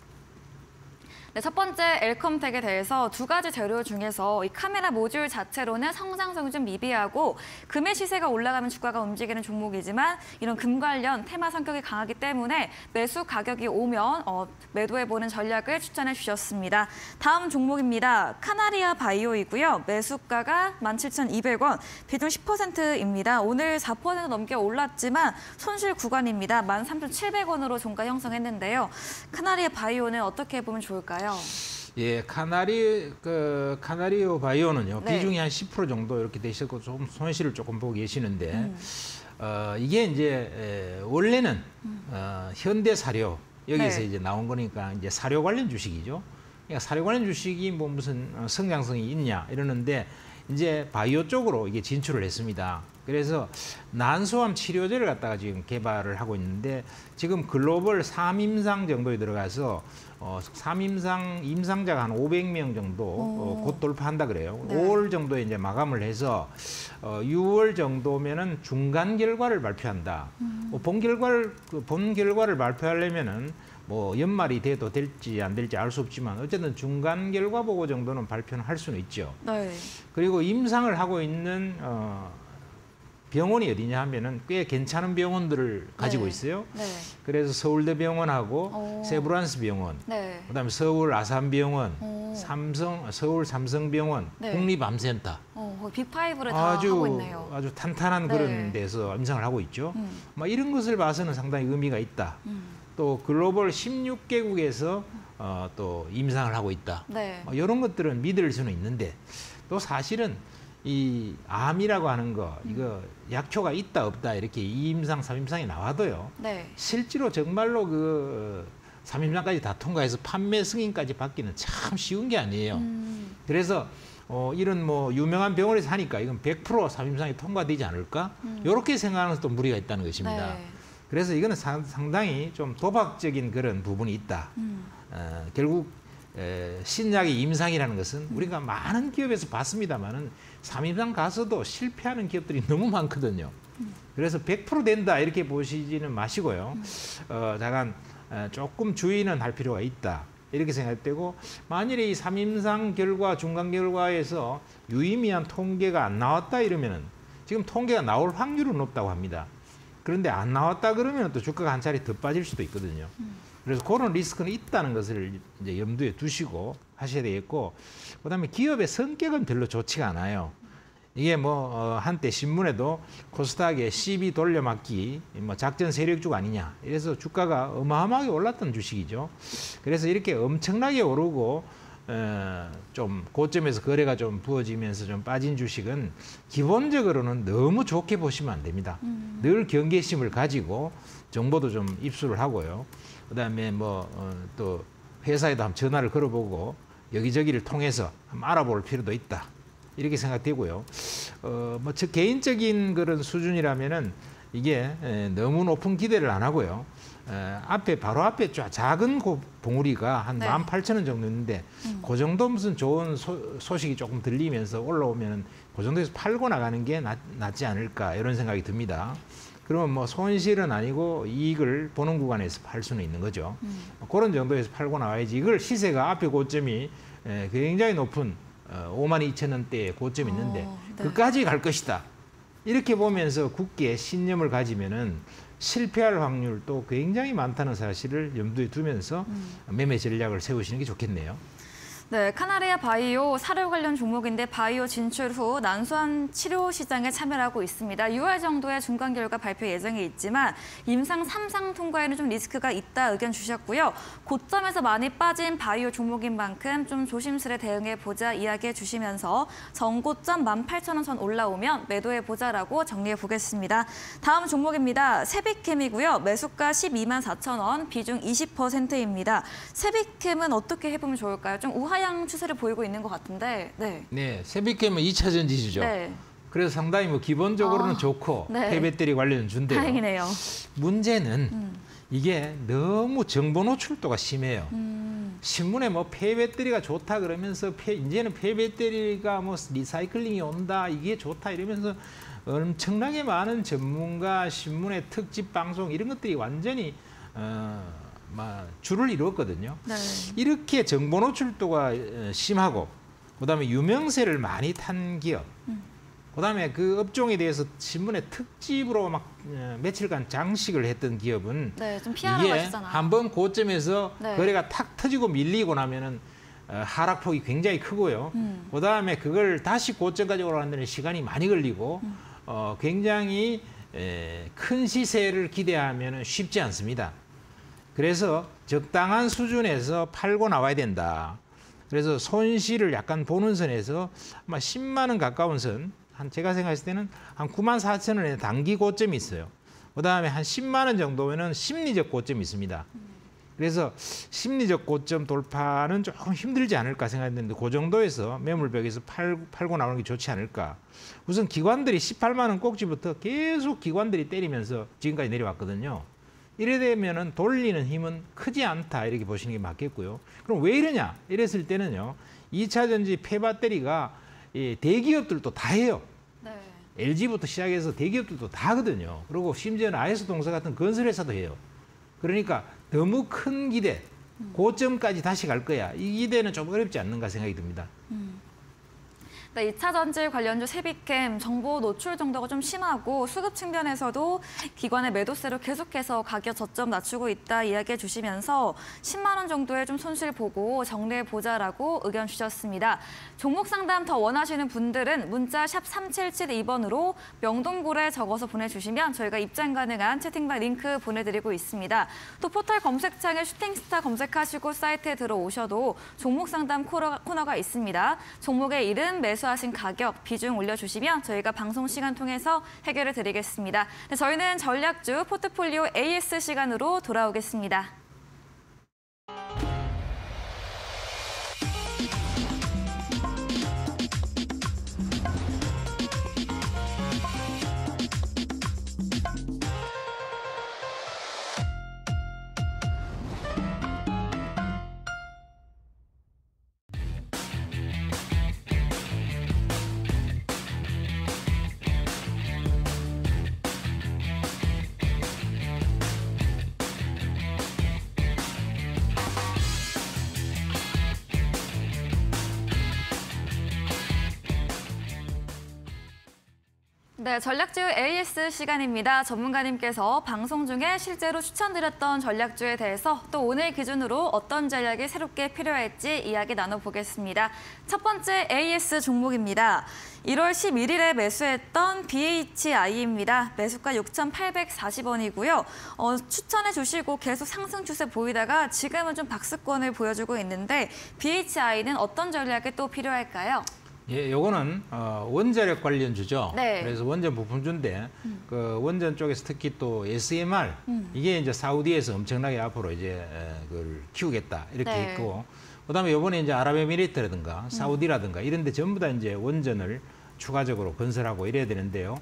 네, 첫 번째 엘컴텍에 대해서 두 가지 재료 중에서 이 카메라 모듈 자체로는 성장성이 좀 미비하고 금의 시세가 올라가면 주가가 움직이는 종목이지만 이런 금 관련 테마 성격이 강하기 때문에 매수 가격이 오면 어, 매도해보는 전략을 추천해 주셨습니다. 다음 종목입니다. 카나리아 바이오이고요. 매수가가 만 칠천이백 원, 비중 십 퍼센트입니다. 오늘 사 퍼센트 넘게 올랐지만 손실 구간입니다. 만 삼천칠백 원으로 종가 형성했는데요. 카나리아 바이오는 어떻게 보면 좋을까요? 예, 카나리 그 카나리오 바이오는요 네. 비중이 한 십 퍼센트 정도 이렇게 되셨고 좀 손실을 조금 보고 계시는데 음. 어, 이게 이제 에, 원래는 음. 어, 현대사료 여기서 네. 이제 나온 거니까 이제 사료 관련 주식이죠. 그러니까 사료 관련 주식이 뭐 무슨 성장성이 있냐 이러는데 이제 바이오 쪽으로 이게 진출을 했습니다. 그래서 난소암 치료제를 갖다가 지금 개발을 하고 있는데 지금 글로벌 삼 임상 정도에 들어가서 어, 삼 임상 임상자가 한 오백 명 정도 어, 곧 돌파한다 그래요. 네. 오월 정도에 이제 마감을 해서 어, 유월 정도면은 중간 결과를 발표한다. 음. 뭐 본 결과를 그 본 결과를 발표하려면은 뭐 연말이 돼도 될지 안 될지 알 수 없지만 어쨌든 중간 결과 보고 정도는 발표는 할 수는 있죠. 네. 그리고 임상을 하고 있는 어, 병원이 어디냐 하면은 꽤 괜찮은 병원들을 가지고 네. 있어요. 네. 그래서 서울대병원하고 오. 세브란스 병원, 네. 그다음에 서울 아산병원, 오. 삼성 서울 삼성병원, 네. 국립암센터 어, 거의 빅파이브를 다 하고 있네요. 아주 탄탄한 네. 그런 데서 임상을 하고 있죠. 음. 뭐 이런 것을 봐서는 상당히 의미가 있다. 음. 또 글로벌 십육 개국에서 어, 또 임상을 하고 있다. 네. 뭐 이런 것들은 믿을 수는 있는데 또 사실은 이 암이라고 하는 거 이거 약효가 있다 없다 이렇게 이 임상, 삼 임상이 나와도요. 네. 실제로 정말로 그 삼 임상까지 다 통과해서 판매 승인까지 받기는 참 쉬운 게 아니에요. 음. 그래서 어, 이런 뭐 유명한 병원에서 하니까 이건 백 퍼센트 삼 임상이 통과되지 않을까? 이렇게 생각하는 또 무리가 있다는 것입니다. 네. 그래서 이거는 상, 상당히 좀 도박적인 그런 부분이 있다. 음. 어, 결국 에, 신약의 임상이라는 것은 우리가 많은 기업에서 봤습니다마는 삼 임상 가서도 실패하는 기업들이 너무 많거든요. 그래서 백 퍼센트 된다 이렇게 보시지는 마시고요. 어, 잠깐 어, 조금 주의는 할 필요가 있다. 이렇게 생각되고 만일에 이 삼 임상 결과, 중간 결과에서 유의미한 통계가 안 나왔다 이러면은 지금 통계가 나올 확률은 높다고 합니다. 그런데 안 나왔다 그러면 또 주가가 한 차례 더 빠질 수도 있거든요. 그래서 그런 리스크는 있다는 것을 이제 염두에 두시고 하셔야 되겠고, 그다음에 기업의 성격은 별로 좋지가 않아요. 이게 뭐 어, 한때 신문에도 코스닥의 씨비 돌려막기, 뭐 작전 세력주가 아니냐. 이래서 주가가 어마어마하게 올랐던 주식이죠. 그래서 이렇게 엄청나게 오르고 어, 좀 고점에서 거래가 좀 부어지면서 좀 빠진 주식은 기본적으로는 너무 좋게 보시면 안 됩니다. 음. 늘 경계심을 가지고 정보도 좀 입수를 하고요. 그다음에 뭐 또 어, 회사에도 한번 전화를 걸어보고 여기저기를 통해서 한번 알아볼 필요도 있다. 이렇게 생각되고요. 어, 뭐 저 개인적인 그런 수준이라면은 이게 에, 너무 높은 기대를 안 하고요. 에, 앞에 바로 앞에 쫙 작은 고, 봉우리가 한 네. 만 팔천 원 정도 있는데 음. 그 정도 무슨 좋은 소, 소식이 조금 들리면서 올라오면은 그 정도에서 팔고 나가는 게 낫, 낫지 않을까 이런 생각이 듭니다. 그러면 뭐 손실은 아니고 이익을 보는 구간에서 팔 수는 있는 거죠. 음. 그런 정도에서 팔고 나와야지. 이걸 시세가 앞에 고점이 에, 굉장히 높은 어, 오만 이천 원대의 고점이 있는데 어, 네. 그까지 갈 것이다. 이렇게 보면서 굳게 신념을 가지면은 실패할 확률도 굉장히 많다는 사실을 염두에 두면서 음. 매매 전략을 세우시는 게 좋겠네요. 네, 카나리아 바이오 사료 관련 종목인데 바이오 진출 후 난소암 치료 시장에 참여하고 있습니다. 유월 정도에 중간 결과 발표 예정이 있지만 임상 삼 상 통과에는 좀 리스크가 있다 의견 주셨고요. 고점에서 많이 빠진 바이오 종목인 만큼 좀 조심스레 대응해 보자 이야기해 주시면서 전고점 만 팔천 원 선 올라오면 매도해 보자라고 정리해 보겠습니다. 다음 종목입니다. 세비캠이고요. 매수가 십이만 사천 원, 비중 이십 퍼센트입니다. 세비캠은 어떻게 해보면 좋을까요? 좀 우하향 추세를 보이고 있는 것 같은데. 네. 네, 세비캠은 이 차 전지주죠. 네. 그래서 상당히 뭐 기본적으로는 아, 좋고 네. 폐배터리 관련 준대요. 다행이네요. 문제는 음. 이게 너무 정보 노출도가 심해요. 음. 신문에 뭐 폐배터리가 좋다 그러면서 폐, 이제는 폐배터리가 뭐 리사이클링이 온다 이게 좋다 이러면서 엄청나게 많은 전문가 신문의 특집 방송 이런 것들이 완전히 어, 막 줄을 이루었거든요. 네. 이렇게 정보 노출도가 심하고 그다음에 유명세를 많이 탄 기업, 음. 그다음에 그 업종에 대해서 신문에 특집으로 막 며칠간 장식을 했던 기업은 네, 좀 피하라고 이게 하시잖아요. 한번 고점에서 네. 거래가 탁 터지고 밀리고 나면은 어, 하락폭이 굉장히 크고요. 음. 그다음에 그걸 다시 고점까지 올라가는 시간이 많이 걸리고 음. 어, 굉장히 에, 큰 시세를 기대하면 쉽지 않습니다. 그래서 적당한 수준에서 팔고 나와야 된다. 그래서 손실을 약간 보는 선에서 아마 십만 원 가까운 선, 한 제가 생각했을 때는 한 구만 사천 원의 단기 고점이 있어요. 그다음에 한 십만 원 정도면은 심리적 고점이 있습니다. 그래서 심리적 고점 돌파는 조금 힘들지 않을까 생각했는데 그 정도에서 매물벽에서 팔, 팔고 나오는 게 좋지 않을까. 우선 기관들이 십팔만 원 꼭지부터 계속 기관들이 때리면서 지금까지 내려왔거든요. 이래 되면은 돌리는 힘은 크지 않다 이렇게 보시는 게 맞겠고요. 그럼 왜 이러냐? 이랬을 때는요. 이 차 전지 폐배터리가 이 대기업들도 다 해요. 네. 엘지부터 시작해서 대기업들도 다 하거든요. 그리고 심지어는 아이에스동사 같은 건설회사도 해요. 그러니까 너무 큰 기대, 고점까지 다시 갈 거야. 이 기대는 좀 어렵지 않는가 생각이 듭니다. 음. 네, 이 차 전지 관련주 세비캠 정보 노출 정도가 좀 심하고 수급 측면에서도 기관의 매도세로 계속해서 가격 저점 낮추고 있다 이야기해 주시면서 십만 원 정도의 좀 손실 보고 정리해 보자라고 의견 주셨습니다. 종목 상담 더 원하시는 분들은 문자 샵 삼칠칠이 번으로 명동고래 적어서 보내주시면 저희가 입장 가능한 채팅방 링크 보내드리고 있습니다. 또 포털 검색창에 슈팅스타 검색하시고 사이트에 들어오셔도 종목 상담 코너, 코너가 있습니다. 종목의 이름, 매수 하신 가격, 비중 올려주시면 저희가 방송 시간 통해서 해결해 드리겠습니다. 네, 저희는 전략주 포트폴리오 에이에스 시간으로 돌아오겠습니다. 네, 전략주 에이에스 시간입니다. 전문가님께서 방송 중에 실제로 추천드렸던 전략주에 대해서 또 오늘 기준으로 어떤 전략이 새롭게 필요할지 이야기 나눠보겠습니다. 첫 번째 에이에스 종목입니다. 일월 십일일에 매수했던 비에이치아이입니다. 매수가 육천팔백사십 원이고요. 어, 추천해 주시고 계속 상승 추세 보이다가 지금은 좀 박스권을 보여주고 있는데 비에이치아이는 어떤 전략이 또 필요할까요? 예, 요거는 어, 원자력 관련주죠. 네. 그래서 원전 부품주인데 음. 그 원전 쪽에서 특히 또 에스엠알 음. 이게 이제 사우디에서 엄청나게 앞으로 이제 에, 그걸 키우겠다 이렇게 네. 했고, 그다음에 이번에 이제 아랍에미리트라든가 사우디라든가 이런 데 전부 다 이제 원전을 추가적으로 건설하고 이래야 되는데요.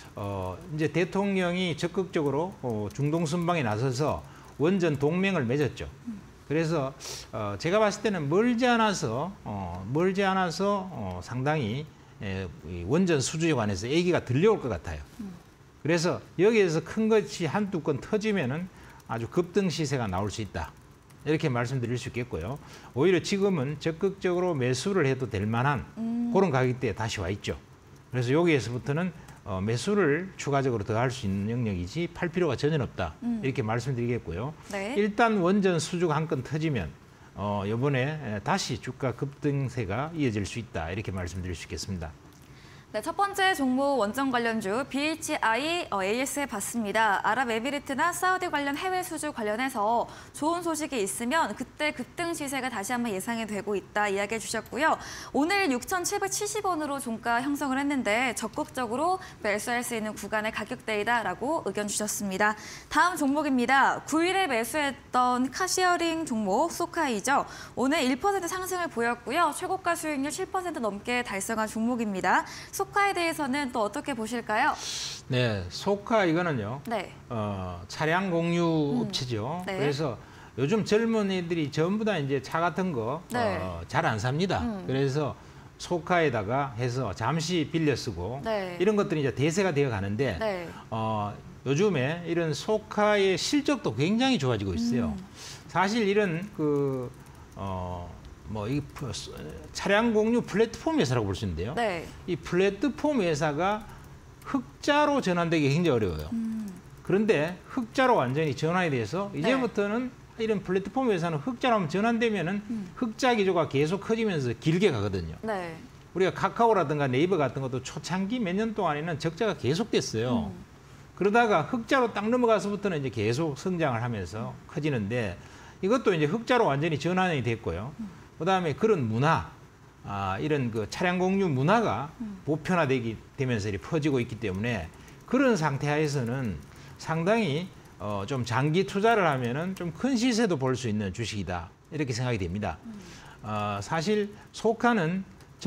어, 이제 대통령이 적극적으로 어, 중동 순방에 나서서 원전 동맹을 맺었죠. 음. 그래서 어, 제가 봤을 때는 멀지 않아서 어, 멀지 않아서 어, 상당히 에, 이 원전 수주에 관해서 얘기가 들려올 것 같아요. 음. 그래서 여기에서 큰 것이 한두 건 터지면은 아주 급등 시세가 나올 수 있다. 이렇게 말씀드릴 수 있겠고요. 오히려 지금은 적극적으로 매수를 해도 될 만한 음. 그런 가격대에 다시 와 있죠. 그래서 여기에서부터는 어, 매수를 추가적으로 더 할 수 있는 영역이지 팔 필요가 전혀 없다. 음. 이렇게 말씀드리겠고요. 네. 일단 원전 수주가 한 건 터지면 어, 이번에 다시 주가 급등세가 이어질 수 있다. 이렇게 말씀드릴 수 있겠습니다. 네, 첫 번째 종목 원전 관련주 비에이치아이 어, 에이에스에 봤습니다. 아랍에미리트나 사우디 관련 해외 수주 관련해서 좋은 소식이 있으면 그때 급등 시세가 다시 한번 예상이 되고 있다 이야기해 주셨고요. 오늘 육천칠백칠십 원으로 종가 형성을 했는데 적극적으로 매수할 수 있는 구간의 가격대이다라고 의견 주셨습니다. 다음 종목입니다. 구 일에 매수했던 카시어링 종목 소카이죠. 오늘 일 퍼센트 상승을 보였고요. 최고가 수익률 칠 퍼센트 넘게 달성한 종목입니다. 소카에 대해서는 또 어떻게 보실까요? 네, 소카 이거는요. 네. 어, 차량 공유 음. 업체죠. 네. 그래서 요즘 젊은이들이 전부 다 이제 차 같은 거 네. 어, 잘 안 삽니다. 음. 그래서 소카에다가 해서 잠시 빌려 쓰고 네. 이런 것들이 이제 대세가 되어 가는데 네. 어, 요즘에 이런 소카의 실적도 굉장히 좋아지고 있어요. 음. 사실 이런 그 어, 뭐 이 차량 공유 플랫폼 회사라고 볼 수 있는데요. 네. 이 플랫폼 회사가 흑자로 전환되기 굉장히 어려워요. 음. 그런데 흑자로 완전히 전환이 돼서 이제부터는 네. 이런 플랫폼 회사는 흑자로 한번 전환되면은 음. 흑자 기조가 계속 커지면서 길게 가거든요. 네. 우리가 카카오라든가 네이버 같은 것도 초창기 몇 년 동안에는 적자가 계속됐어요. 음. 그러다가 흑자로 딱 넘어가서부터는 이제 계속 성장을 하면서 음. 커지는데 이것도 이제 흑자로 완전히 전환이 됐고요. 음. 그다음에 그런 문화, 아, 이런 그 차량 공유 문화가 음. 보편화되기 되면서 이렇게 퍼지고 있기 때문에 그런 상태 하에서는 상당히 어, 좀 장기 투자를 하면은 좀 큰 시세도 볼 수 있는 주식이다 이렇게 생각이 됩니다. 음. 어, 사실 소카는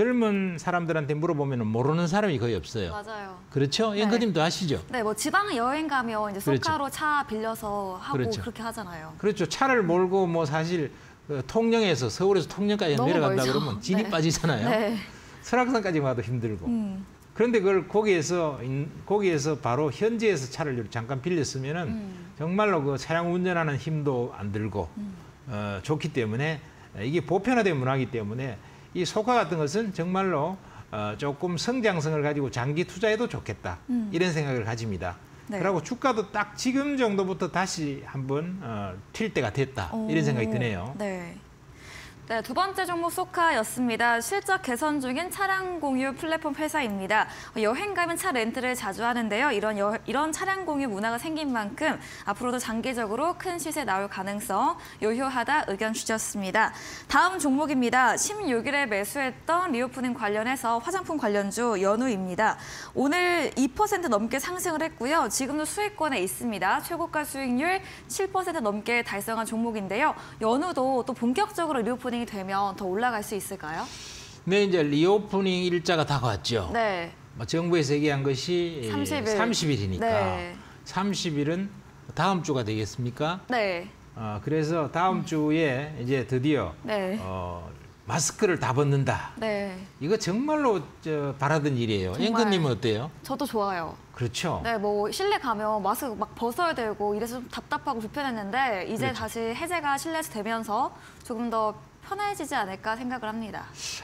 젊은 사람들한테 물어보면 모르는 사람이 거의 없어요. 맞아요. 그렇죠? 네. 앵커님도 아시죠? 네, 뭐 지방 여행 가면 이제 소카로 그렇죠. 차 빌려서 하고 그렇죠. 그렇게 하잖아요. 그렇죠. 차를 몰고 뭐 사실 그 통영에서 서울에서 통영까지 내려간다 멀죠. 그러면 진이 네. 빠지잖아요. 네. 설악산까지 가도 힘들고. 음. 그런데 그걸 거기에서 거기에서 바로 현지에서 차를 잠깐 빌렸으면은 음. 정말로 그 차량 운전하는 힘도 안 들고 음. 어, 좋기 때문에 이게 보편화된 문화이기 때문에 이 소카 같은 것은 정말로 어, 조금 성장성을 가지고 장기 투자해도 좋겠다 음. 이런 생각을 가집니다. 네. 그리고 주가도 딱 지금 정도부터 다시 한번 어, 튈 때가 됐다 오. 이런 생각이 드네요. 네. 네, 두 번째 종목 소카였습니다. 실적 개선 중인 차량 공유 플랫폼 회사입니다. 여행 가면 차 렌트를 자주 하는데요. 이런 여, 이런 차량 공유 문화가 생긴 만큼 앞으로도 장기적으로 큰 시세 나올 가능성 요효하다 의견 주셨습니다. 다음 종목입니다. 십육 일에 매수했던 리오프닝 관련해서 화장품 관련주 연우입니다. 오늘 이 퍼센트 넘게 상승을 했고요. 지금도 수익권에 있습니다. 최고가 수익률 칠 퍼센트 넘게 달성한 종목인데요. 연우도 또 본격적으로 리오프닝 되면 더 올라갈 수 있을까요? 네, 이제 리오프닝 일자가 다가왔죠. 네. 뭐 정부에서 얘기한 것이 삼십 일. 삼십 일이니까 네. 삼십 일은 다음 주가 되겠습니까? 네. 어, 그래서 다음 음. 주에 이제 드디어 네. 어, 마스크를 다 벗는다. 네. 이거 정말로 저, 바라던 일이에요. 앵커님은 어때요? 저도 좋아요. 그렇죠. 네, 뭐 실내 가면 마스크 막 벗어야 되고 이래서 좀 답답하고 불편했는데 이제 그렇죠. 다시 해제가 실내에서 되면서 조금 더 편해지지 않을까 생각을 합니다.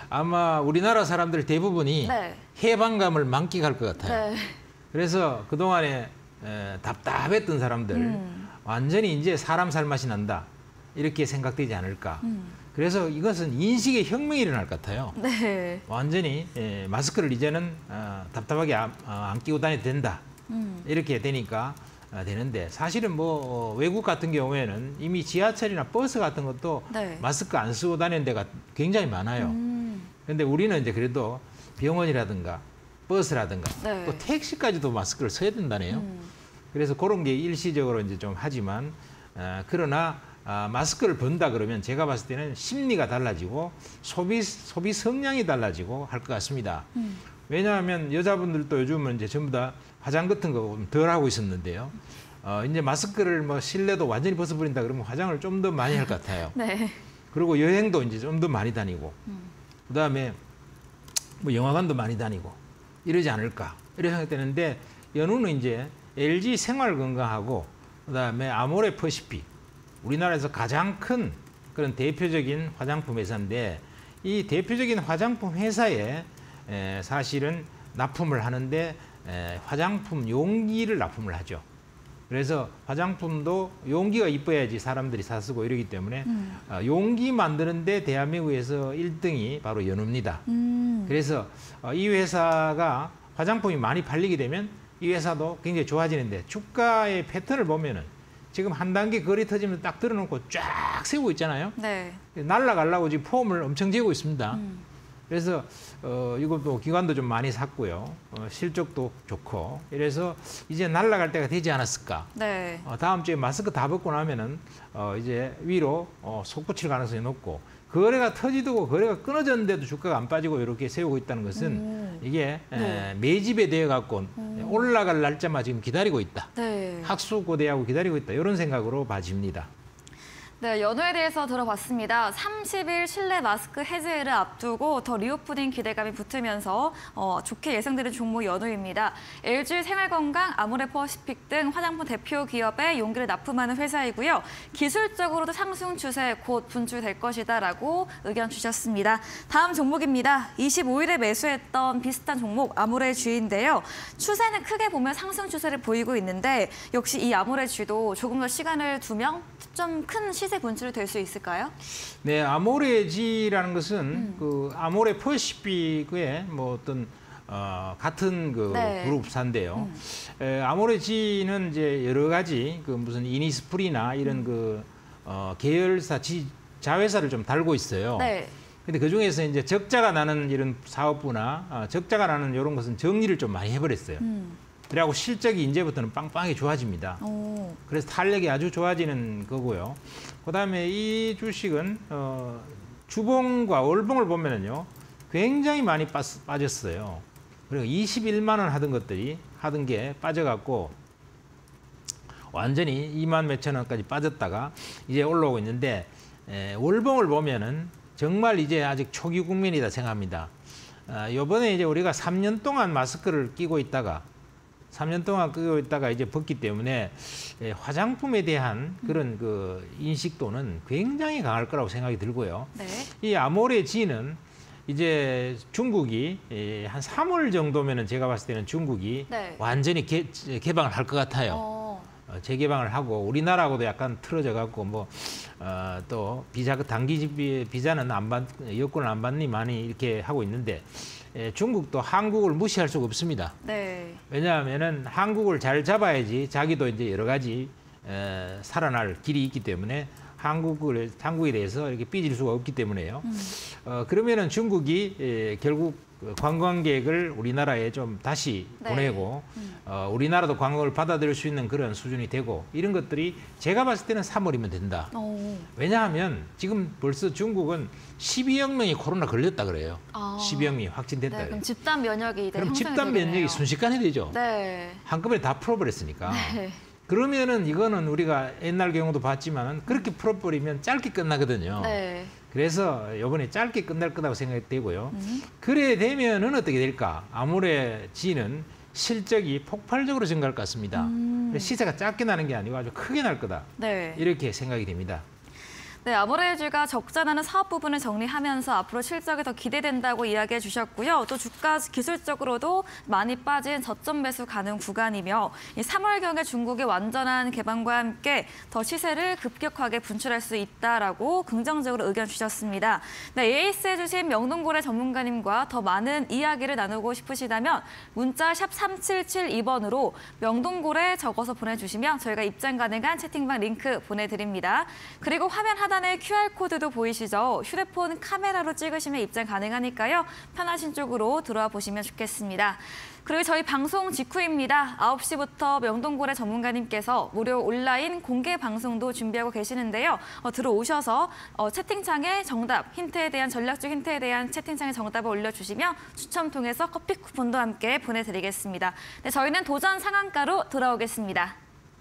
아마 우리나라 사람들 대부분이 네. 해방감을 만끽할 것 같아요. 네. 그래서 그동안에 에, 답답했던 사람들 음. 완전히 이제 사람 살맛이 난다. 이렇게 생각되지 않을까. 음. 그래서 이것은 인식의 혁명이 일어날 것 같아요. 네. 완전히 에, 마스크를 이제는 어, 답답하게 안, 어, 안 끼고 다녀도 된다. 음. 이렇게 되니까 어, 되는데 사실은 뭐 어, 외국 같은 경우에는 이미 지하철이나 버스 같은 것도 네. 마스크 안 쓰고 다니는 데가 굉장히 많아요. 그런데 음. 우리는 이제 그래도 병원이라든가 버스라든가 네. 또 택시까지도 마스크를 써야 된다네요. 음. 그래서 그런 게 일시적으로 이제 좀 하지만 어, 그러나 아, 마스크를 번다 그러면 제가 봤을 때는 심리가 달라지고 소비 소비 성향이 달라지고 할 것 같습니다. 음. 왜냐하면 여자분들도 요즘은 이제 전부 다 화장 같은 거 덜 하고 있었는데요. 어, 이제 마스크를 뭐 실내도 완전히 벗어버린다 그러면 화장을 좀 더 많이 할 것 같아요. 네. 그리고 여행도 이제 좀 더 많이 다니고, 음. 그다음에 뭐 영화관도 많이 다니고 이러지 않을까 이렇게 생각되는데 연우는 이제 엘지 생활건강하고 그다음에 아모레 퍼시픽 우리나라에서 가장 큰 그런 대표적인 화장품 회사인데 이 대표적인 화장품 회사에 에, 사실은 납품을 하는데 에, 화장품 용기를 납품을 하죠. 그래서 화장품도 용기가 이뻐야지 사람들이 사 쓰고 이러기 때문에 음. 어, 용기 만드는데 대한민국에서 일 등이 바로 연우입니다. 음. 그래서 어, 이 회사가 화장품이 많이 팔리게 되면 이 회사도 굉장히 좋아지는데 주가의 패턴을 보면은 지금 한 단계 거리 터지면 딱 들어놓고 쫙 세우고 있잖아요. 네. 날아가려고 지금 폼을 엄청 재고 있습니다. 음. 그래서 어, 이것도 기관도 좀 많이 샀고요. 어, 실적도 좋고 이래서 이제 날아갈 때가 되지 않았을까. 네. 어, 다음 주에 마스크 다 벗고 나면은 어, 이제 위로 어, 솟구칠 가능성이 높고 거래가 터지고 거래가 끊어졌는데도 주가가 안 빠지고 이렇게 세우고 있다는 것은 음. 이게 네. 에, 매집에 대해 갖고 음. 올라갈 날짜만 지금 기다리고 있다. 네. 학수고대하고 기다리고 있다. 이런 생각으로 봐집니다. 네, 연휴에 대해서 들어봤습니다. 삼십 일 실내 마스크 해제를 앞두고 더 리오프닝 기대감이 붙으면서 어, 좋게 예상되는 종목 연휴입니다. 엘지 생활건강, 아모레퍼시픽 등 화장품 대표 기업에 용기를 납품하는 회사이고요. 기술적으로도 상승 추세 곧 분출될 것이다라고 의견 주셨습니다. 다음 종목입니다. 이십오 일에 매수했던 비슷한 종목 아모레주인데요. 추세는 크게 보면 상승 추세를 보이고 있는데 역시 이 아모레주도 조금 더 시간을 두면 좀 큰 시세 분출이 될 수 있을까요? 네, 아모레지라는 것은 음. 그 아모레 퍼시픽의 뭐 어떤 어, 같은 그 네. 그룹사인데요. 음. 에, 아모레지는 이제 여러 가지 그 무슨 이니스프리나 이런 음. 그 어, 계열사 지, 자회사를 좀 달고 있어요. 네. 근데 그 중에서 이제 적자가 나는 이런 사업부나 어, 적자가 나는 이런 것은 정리를 좀 많이 해버렸어요. 음. 그래갖고 실적이 이제부터는 빵빵하게 좋아집니다. 오. 그래서 탄력이 아주 좋아지는 거고요. 그다음에 이 주식은 어, 주봉과 월봉을 보면은요, 굉장히 많이 빠, 빠졌어요. 그리고 이십일만 원 하던 것들이 하던 게 빠져갖고 완전히 이만 몇천 원까지 빠졌다가 이제 올라오고 있는데 에, 월봉을 보면은 정말 이제 아직 초기 국면이다 생각합니다. 아, 이번에 이제 우리가 삼 년 동안 마스크를 끼고 있다가 삼 년 동안 끼고 있다가 이제 벗기 때문에 예, 화장품에 대한 그런 그 인식도는 굉장히 강할 거라고 생각이 들고요. 네. 이 아모레지는 이제 중국이 예, 한 삼월 정도면은 제가 봤을 때는 중국이 네. 완전히 개, 개방을 할 것 같아요. 어. 어, 재개방을 하고 우리나라하고도 약간 틀어져 갖고 뭐 어, 또 비자 단기 비- 비자는 안 받, 여권을 안 받니 많이 이렇게 하고 있는데 예, 중국도 한국을 무시할 수가 없습니다. 네. 왜냐하면은 한국을 잘 잡아야지 자기도 이제 여러 가지 에, 살아날 길이 있기 때문에 한국을 한국에 대해서 이렇게 삐질 수가 없기 때문에요. 음. 어, 그러면은 중국이 에, 결국 관광객을 우리나라에 좀 다시 네. 보내고 음. 어, 우리나라도 관광을 받아들일 수 있는 그런 수준이 되고 이런 것들이 제가 봤을 때는 삼월이면 된다. 오. 왜냐하면 지금 벌써 중국은 십이억 명이 코로나 걸렸다 그래요. 아. 십이억 명이 확진됐다 네, 그래요. 그럼 집단 면역이 이제 그럼 형성이 집단 면역이 되겠네요. 순식간에 되죠. 네. 한꺼번에 다 풀어버렸으니까. 네. 그러면은 이거는 우리가 옛날 경우도 봤지만은 그렇게 풀어버리면 짧게 끝나거든요. 네. 그래서 이번에 짧게 끝날 거라고 생각이 되고요. 음. 그래 되면은 어떻게 될까? 아모레지는 실적이 폭발적으로 증가할 것 같습니다. 음. 시세가 짧게 나는 게 아니고 아주 크게 날 거다. 네. 이렇게 생각이 됩니다. 네, 아모레주가 적자 나는 사업 부분을 정리하면서 앞으로 실적이 더 기대된다고 이야기해 주셨고요. 또 주가 기술적으로도 많이 빠진 저점 매수 가능 구간이며 이 삼월경에 중국의 완전한 개방과 함께 더 시세를 급격하게 분출할 수 있다라고 긍정적으로 의견 주셨습니다. 네, 에이에스 주신 명동고래 전문가님과 더 많은 이야기를 나누고 싶으시다면 문자 샵 삼칠칠이 번으로 명동고래 적어서 보내주시면 저희가 입장 가능한 채팅방 링크 보내드립니다. 그리고 화면 하단 하단에 큐알코드도 보이시죠? 휴대폰 카메라로 찍으시면 입장 가능하니까요. 편하신 쪽으로 들어와 보시면 좋겠습니다. 그리고 저희 방송 직후입니다. 아홉 시부터 명동고래 전문가님께서 무료 온라인 공개 방송도 준비하고 계시는데요. 어, 들어오셔서 어, 채팅창에 정답, 힌트에 대한 전략적 힌트에 대한 채팅창에 정답을 올려주시면 추첨 통해서 커피 쿠폰도 함께 보내드리겠습니다. 네, 저희는 도전 상한가로 돌아오겠습니다.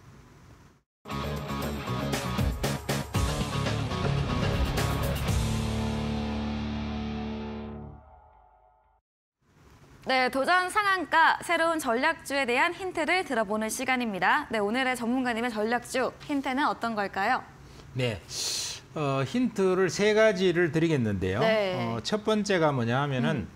네, 도전 상한가 새로운 전략주에 대한 힌트를 들어보는 시간입니다. 네, 오늘의 전문가님의 전략주 힌트는 어떤 걸까요? 네, 어, 힌트를 세 가지를 드리겠는데요. 네. 어, 첫 번째가 뭐냐 하면은 음.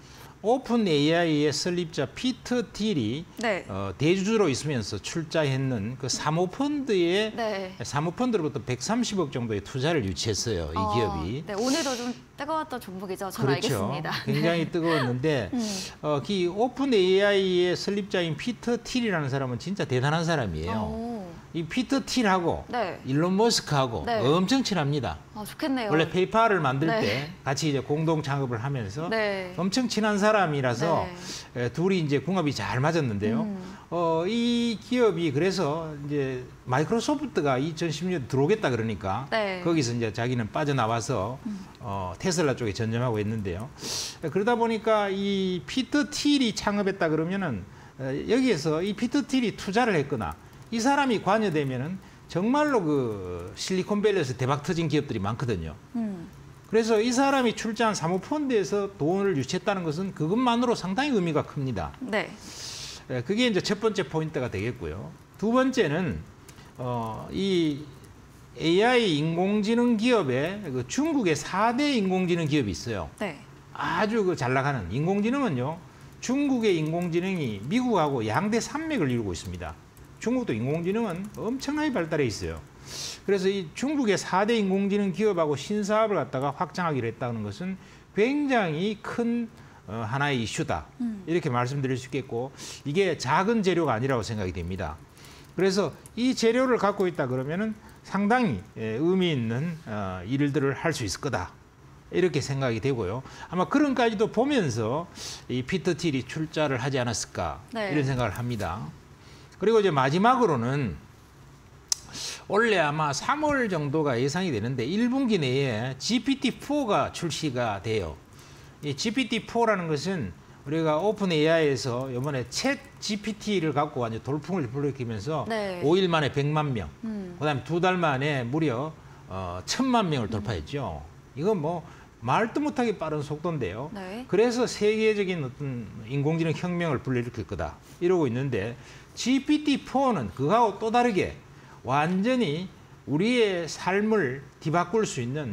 오픈 에이아이의 설립자 피터 틸이 네. 어, 대주주로 있으면서 출자했는 그 사모펀드의 네. 사모펀드로부터 백삼십억 정도의 투자를 유치했어요. 이 어, 기업이. 네, 오늘도 좀 뜨거웠던 종목이죠. 전 그렇죠. 알겠습니다. 굉장히 네. 뜨거웠는데 음. 어, 이 오픈 에이아이의 설립자인 피터 틸이라는 사람은 진짜 대단한 사람이에요. 오. 이 피터 틸하고 네. 일론 머스크하고 네. 엄청 친합니다. 아, 좋겠네요. 원래 페이팔을 만들 네. 때 같이 이제 공동 창업을 하면서 네. 엄청 친한 사람이라서 네. 에, 둘이 이제 궁합이 잘 맞았는데요. 음. 어, 이 기업이 그래서 이제 마이크로소프트가 이천십 년에 들어오겠다 그러니까 네. 거기서 이제 자기는 빠져나와서 어, 테슬라 쪽에 전념하고 있는데요. 그러다 보니까 이 피터 틸이 창업했다 그러면은 어, 여기에서 이 피터 틸이 투자를 했거나 이 사람이 관여되면은 정말로 그 실리콘밸리에서 대박 터진 기업들이 많거든요. 음. 그래서 이 사람이 출자한 사모펀드에서 돈을 유치했다는 것은 그것만으로 상당히 의미가 큽니다. 네. 예, 그게 이제 첫 번째 포인트가 되겠고요. 두 번째는 어, 이 에이아이 인공지능 기업에 그 중국의 사 대 인공지능 기업이 있어요. 네. 아주 그 잘 나가는 인공지능은요. 중국의 인공지능이 미국하고 양대 산맥을 이루고 있습니다. 중국도 인공지능은 엄청나게 발달해 있어요. 그래서 이 중국의 사 대 인공지능 기업하고 신사업을 갖다가 확장하기로 했다는 것은 굉장히 큰 어, 하나의 이슈다. 음. 이렇게 말씀드릴 수 있겠고 이게 작은 재료가 아니라고 생각이 됩니다. 그래서 이 재료를 갖고 있다 그러면은 상당히 예, 의미 있는 어, 일들을 할 수 있을 거다. 이렇게 생각이 되고요. 아마 그런까지도 보면서 이 피터 틸이 출자를 하지 않았을까 네. 이런 생각을 합니다. 그리고 이제 마지막으로는 원래 아마 삼월 정도가 예상이 되는데 일 분기 내에 지피티 포가 출시가 돼요. 이 지피티 포라는 것은 우리가 오픈 에이아이에서 이번에 챗 지피티를 갖고 완전 돌풍을 불러일으키면서 네. 오 일 만에 백만 명, 음. 그다음에 두 달 만에 무려 어, 천만 명을 돌파했죠. 이건 뭐 말도 못하게 빠른 속도인데요. 네. 그래서 세계적인 어떤 인공지능 혁명을 불러일으킬 거다 이러고 있는데 지피티 포는 그거하고 또 다르게 완전히 우리의 삶을 뒤바꿀 수 있는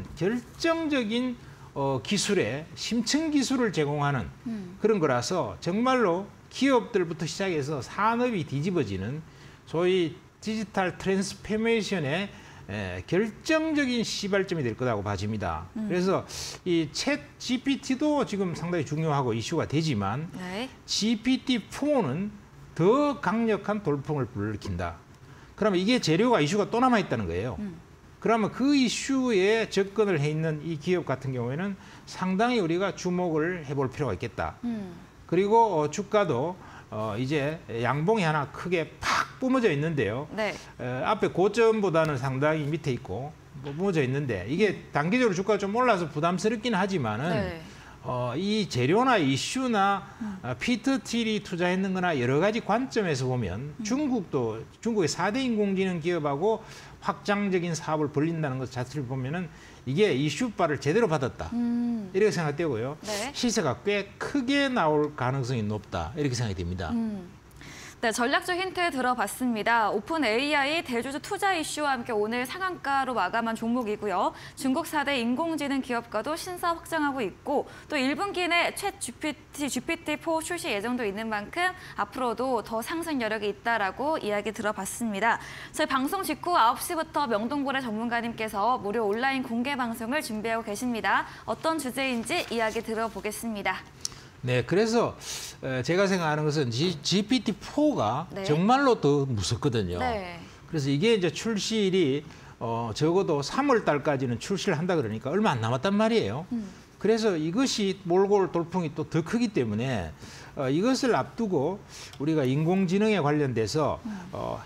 결정적인 어, 기술의 심층 기술을 제공하는 음. 그런 거라서 정말로 기업들부터 시작해서 산업이 뒤집어지는 소위 디지털 트랜스포메이션의 에, 결정적인 시발점이 될 거라고 봐집니다. 음. 그래서 이 챗 지피티도 지금 상당히 중요하고 이슈가 되지만 네. 지피티 포는 더 강력한 돌풍을 불러일으킨다. 그러면 이게 재료가 이슈가 또 남아 있다는 거예요. 음. 그러면 그 이슈에 접근을 해 있는 이 기업 같은 경우에는 상당히 우리가 주목을 해볼 필요가 있겠다. 음. 그리고 어, 주가도 어, 이제 양봉이 하나 크게 팍 뿜어져 있는데요. 네. 에, 앞에 고점보다는 상당히 밑에 있고 뭐 뿜어져 있는데 이게 단기적으로 주가가 좀 올라서 부담스럽긴 하지만은 네. 어, 이 재료나 이슈나 음. 어, 피터 틸이 투자했는 거나 여러 가지 관점에서 보면 음. 중국도 중국의 사 대 인공지능 기업하고 확장적인 사업을 벌린다는 것 자체를 보면은 이게 이슈바를 제대로 받았다. 음. 이렇게 생각되고요. 네. 시세가 꽤 크게 나올 가능성이 높다. 이렇게 생각이 됩니다. 음. 네, 전략적 힌트 들어봤습니다. 오픈 에이아이 대주주 투자 이슈와 함께 오늘 상한가로 마감한 종목이고요. 중국 사 대 인공지능 기업과도 신사업 확장하고 있고 또 일 분기 내 챗 지피티, 지피티 포 출시 예정도 있는 만큼 앞으로도 더 상승 여력이 있다라고 이야기 들어봤습니다. 저희 방송 직후 아홉 시부터 명동고래 전문가님께서 무료 온라인 공개 방송을 준비하고 계십니다. 어떤 주제인지 이야기 들어보겠습니다. 네, 그래서 제가 생각하는 것은 지피티 포가 네. 정말로 더 무섭거든요. 네. 그래서 이게 이제 출시일이 어, 적어도 삼월 달까지는 출시를 한다 그러니까 얼마 안 남았단 말이에요. 음. 그래서 이것이 몰고 올 돌풍이 또 더 크기 때문에 어, 이것을 앞두고 우리가 인공지능에 관련돼서 어,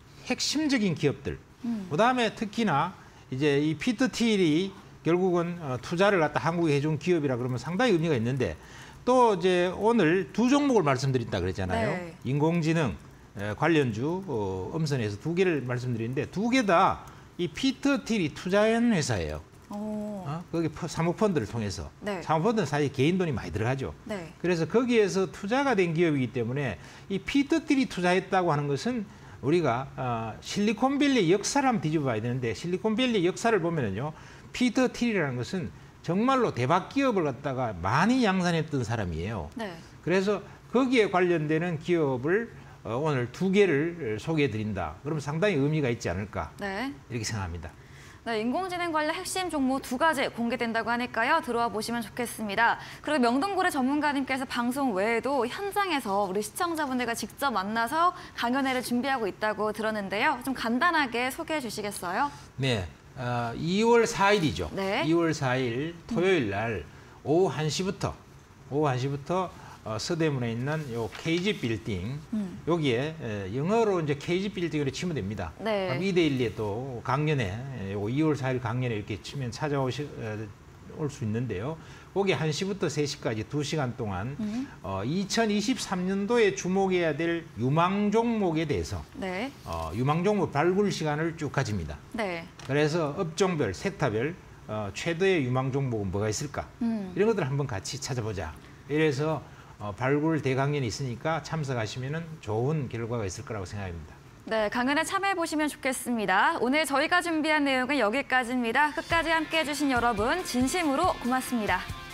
핵심적인 기업들, 음. 그다음에 특히나 이제 이 피터 틸이 결국은 어, 투자를 갖다 한국에 해준 기업이라 그러면 상당히 의미가 있는데 또 이제 오늘 두 종목을 말씀드린다 그랬잖아요. 네. 인공지능 에, 관련주 어, 음선에서 두 개를 말씀드리는데 두 개 다 이 피터 틸이 투자한 회사예요. 오. 어? 거기 퍼- 사모펀드를 통해서. 네. 사모펀드는 사실 개인 돈이 많이 들어가죠. 네. 그래서 거기에서 투자가 된 기업이기 때문에 이 피터 틸이 투자했다고 하는 것은 우리가 어, 실리콘밸리 역사를 한번 뒤집어 봐야 되는데 실리콘밸리 역사를 보면은요. 피터 틸이라는 것은 정말로 대박 기업을 갖다가 많이 양산했던 사람이에요. 네. 그래서 거기에 관련되는 기업을 어, 오늘 두 개를 소개해 드린다. 그러면 상당히 의미가 있지 않을까 네. 이렇게 생각합니다. 네, 인공지능 관련 핵심 종목 두 가지 공개된다고 하니까요. 들어와 보시면 좋겠습니다. 그리고 명동고래 전문가님께서 방송 외에도 현장에서 우리 시청자분들과 직접 만나서 강연회를 준비하고 있다고 들었는데요. 좀 간단하게 소개해 주시겠어요? 네, 어, 이월 사일이죠. 네. 이월 사일 토요일 날 오후 한 시부터 오후 한 시부터 어, 서대문에 있는 요 케이지 빌딩 음. 여기에 에, 영어로 이제 케이지 빌딩으로 치면 됩니다. 네. 그럼 이데일리에 또 강연에 에, 요 이월 사일 강연에 이렇게 치면 찾아오시 올 수 있는데요. 거기 한 시부터 세 시까지 두 시간 동안 음. 어, 이천이십삼 년도에 주목해야 될 유망 종목에 대해서 네. 어, 유망 종목 발굴 시간을 쭉 가집니다. 네. 그래서 업종별, 섹터별 어, 최대의 유망 종목은 뭐가 있을까? 음. 이런 것들 한번 같이 찾아보자. 이래서 어, 발굴 대강연이 있으니까 참석하시면 좋은 결과가 있을 거라고 생각합니다. 네, 강연에 참여해 보시면 좋겠습니다. 오늘 저희가 준비한 내용은 여기까지입니다. 끝까지 함께해 주신 여러분 진심으로 고맙습니다.